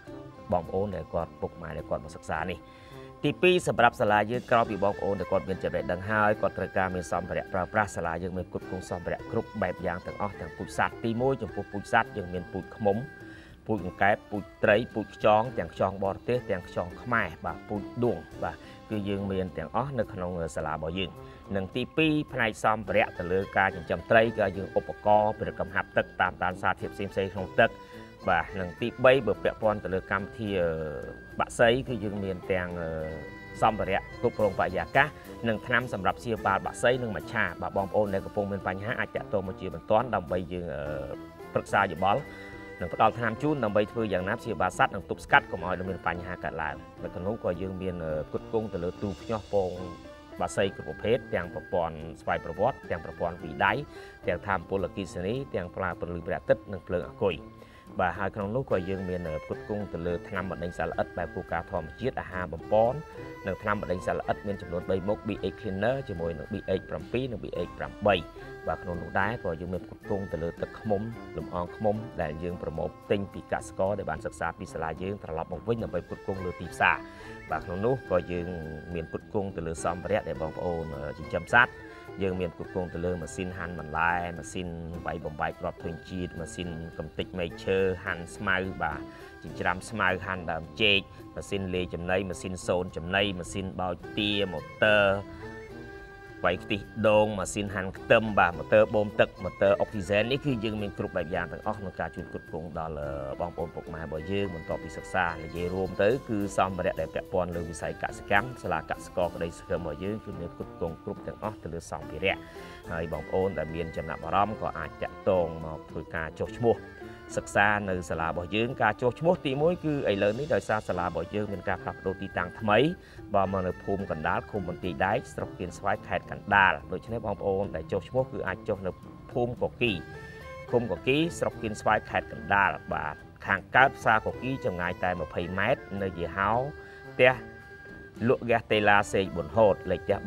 bom ôn để quạt bục mài để quạt một sắc xa nàyទី2សម្រាប់សាលាយើងក្រោយពីបងប្អូនដែលគាត់មានចំណេះដឹងហើយគាត់ត្រូវការមានសម្ភារៈប្រើប្រាស់សាលាយើងមានគ្រប់គ្រងសម្ភារៈគ្រប់បែបយ៉ាងទាំងអស់ទាំងពូជសត្វទី1ចំពោះពូជសត្វយើងមានពូជឃ្មុំពូជអង្កែបពូជត្រីពូជខ្យងទាំងខ្យងបរទេសទាំងខ្យងខ្មែរបាទពូជដួងបាទគឺយើងមានទាំងអស់នៅក្នុងសាលារបស់យើងនិងទី2ផ្នែកសម្ភារៈទៅលើការចិញ្ចឹមត្រីគឺយើងឧបករណ៍ប្រកម្មហាប់ទឹកតាមដានសារធាតុផ្សេងៗក្នុងទឹកបាទនិងទី3បើពាក់ព័ន្ធទៅលើកម្មវិធីបាក់សីគឺយើងមានទាំងសម្ភារៈគ្រប់គ្រងបរិយាកាសនិងថ្នាំសម្រាប់ព្យាបាលបាក់សីនិងមច្ឆាបាទបងប្អូនដែលកំពុងមានបញ្ហាអាចតាក់ទងមកជាបន្ទាន់ដើម្បីយើងប្រឹក្សាយោបល់និងផ្ដល់ថ្នាំជូនដើម្បីធ្វើយ៉ាងណាព្យាបាលសត្វនិងទប់ស្កាត់កុំឲ្យមានបញ្ហាកើតឡើងនៅក្នុងនោះក៏យើងមានគុតគង់ទៅលើទូភ្ញាស់ពងបាក់សីគ្រប់ប្រភេទទាំងប្រព័ន្ធស្វ័យប្រវត្តិទាំងប្រព័ន្ធវីដៃទាំងថាមពលអគ្គិសនីទាំងប្រើពន្លឺព្រះអាទិត្យនិងភ្លើងអាគុយបាទហើយក្នុងនោះក៏យើងមានគុតគង់ទៅលើថ្នាំបណ្ដេញសារល្អិតបែបគូការធម្មជាតិអាហារបំពន់និងថ្នាំបណ្ដេញសារល្អិតមានចំនួន3មុខ BH Cleaner ជាមួយនឹង BH 7 និង BH 8បាទក្នុងនោះដែរក៏យើងមានគុតគង់ទៅលើទឹកឃ្មុំលំអងឃ្មុំដែលយើងប្រមូលទិញពីកសិករដែលបានសិក្សាពីសាលាយើងត្រឡប់មកវិញដើម្បីគុតគង់លើទីផ្សារបាទក្នុងនោះក៏យើងមានគុតគង់ទៅលើសម្ភារៈដែលបងប្អូនចិញ្ចឹមសត្វយើងមានគុតគង់ទៅលើម៉ាស៊ីនហាន់បន្លែម៉ាស៊ីនវាយបំបែកគ្រាប់ធុញជាតិម៉ាស៊ីនកំទេចមែកឈើហាន់ស្មៅបាទចិញ្ច្រាំស្មៅហាន់ដើមចេកម៉ាស៊ីនលាយចំណីម៉ាស៊ីនសូនចំណីម៉ាស៊ីនបោចទាម៉ូទ័រវាយខ្ទិះដូងម៉ាស៊ីនហាន់ខ្ទឹមបាទម៉ូទ័របូមទឹកម៉ូទ័រអុកស៊ីហ្សែននេះគឺយើងមានគ្រប់បែបយ៉ាងទាំងអស់ក្នុងការជួយគុតគង់ដល់បងប្អូនពុកម៉ែរបស់យើងបន្ទាប់ពីសិក្សានិយាយរួមទៅគឺសម្ភារៈដែលពាក់ព័ន្ធលើវិស័យកសិកម្មសាលាកសិករក្តីសង្ឃឹមរបស់យើងគឺមានគុតគង់គ្រប់ទាំងអស់ទៅលើសម្ភារៈហើយបងប្អូនដែលមានចំណាប់អារម្មណ៍ក៏អាចតាក់ទងមកធ្វើការចុះឈ្មោះសិក្សានៅសាលារបស់យើងការចុះឈ្មោះទី1គឺឥឡូវនេះដោយសារសាលារបស់យើងមានការផ្លាស់ប្ដូរទីតាំងថ្មីបើមកនៅភូមិកណ្ដាលឃុំបន្ទាយដែកស្រុកគៀនស្វាយខេត្តកណ្ដាលដូច្នេះបងប្អូនដែលចុះឈ្មោះគឺអាចចុះនៅភូមិកគីឃុំកគីស្រុកគៀនស្វាយខេត្តកណ្ដាលបាទខាងកើតផ្សារកគីចម្ងាយតែ20ម៉ែត្រនៅយេហោផ្ទះលក់ហ្គាសតេឡាសេកប៊ុនហូតលេខផ្ទះ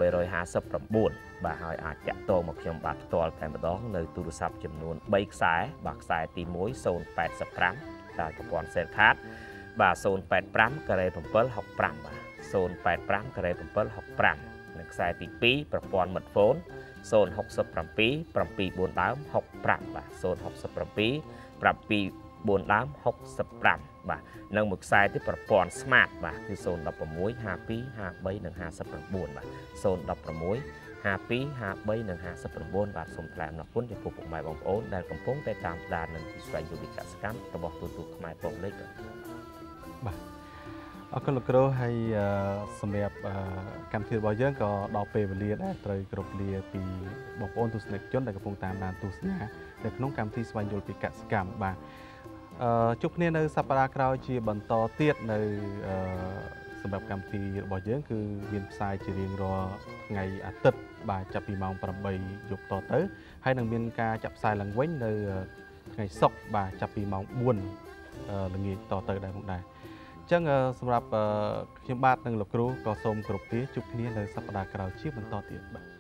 359បាទហើយអាចតាក់ទងមកខ្ញុំបាទផ្ទាល់តែម្ដងនៅទូរស័ព្ទចំនួន3ខ្សែបាទខ្សែទី1 085តាមប្រព័ន្ធសេលខាតបាទ085ការ៉េ765បាទ085ការ៉េ765និងខ្សែទី2ប្រព័ន្ធមិត្តហ្វូន067 740ដើម65បាទ067 740ដើម65បាទនិងមួយខ្សែទីប្រព័ន្ធ Smart បាទគឺ016 52 53និង59បាទ016 52 53និង59បាទសូមថ្លែងអំណរគុណចំពោះពុកម៉ែបងប្អូនដែលកំពុងតែតាមដាននិងស្វែងយល់ពីកសិកម្មរបស់ទូទូខ្មែរពកលេខបាទអរគុណលោកគ្រូហើយសម្រាប់កម្មវិធីរបស់យើងក៏ដល់ពេលវេលាដែរត្រូវគ្រប់លាពីបងប្អូនទស្សនិកជនដែលកំពុងតាមដានទស្សនានៅក្នុងកម្មវិធីស្វែងយល់ពីកសិកម្មបាទជួបគ្នានៅសប្តាហ៍ក្រោយជាបន្តទៀតនៅសម្រាប់កម្មវិធីរបស់យើងគឺមានផ្សាយជារៀងរាល់ថ្ងៃអាទិត្យបាទចាប់ពីម៉ោង8យប់តទៅហើយនឹងមានការចាក់ផ្សាយឡើងវិញនៅថ្ងៃសុក្របាទចាប់ពីម៉ោង4ល្ងាចតទៅដែរផងដែរអញ្ចឹងសម្រាប់ខ្ញុំបាទនិងលោកគ្រូក៏សូមគោរពលាជួបគ្នានៅសប្តាហ៍ក្រោយជាបន្តទៀតបាទ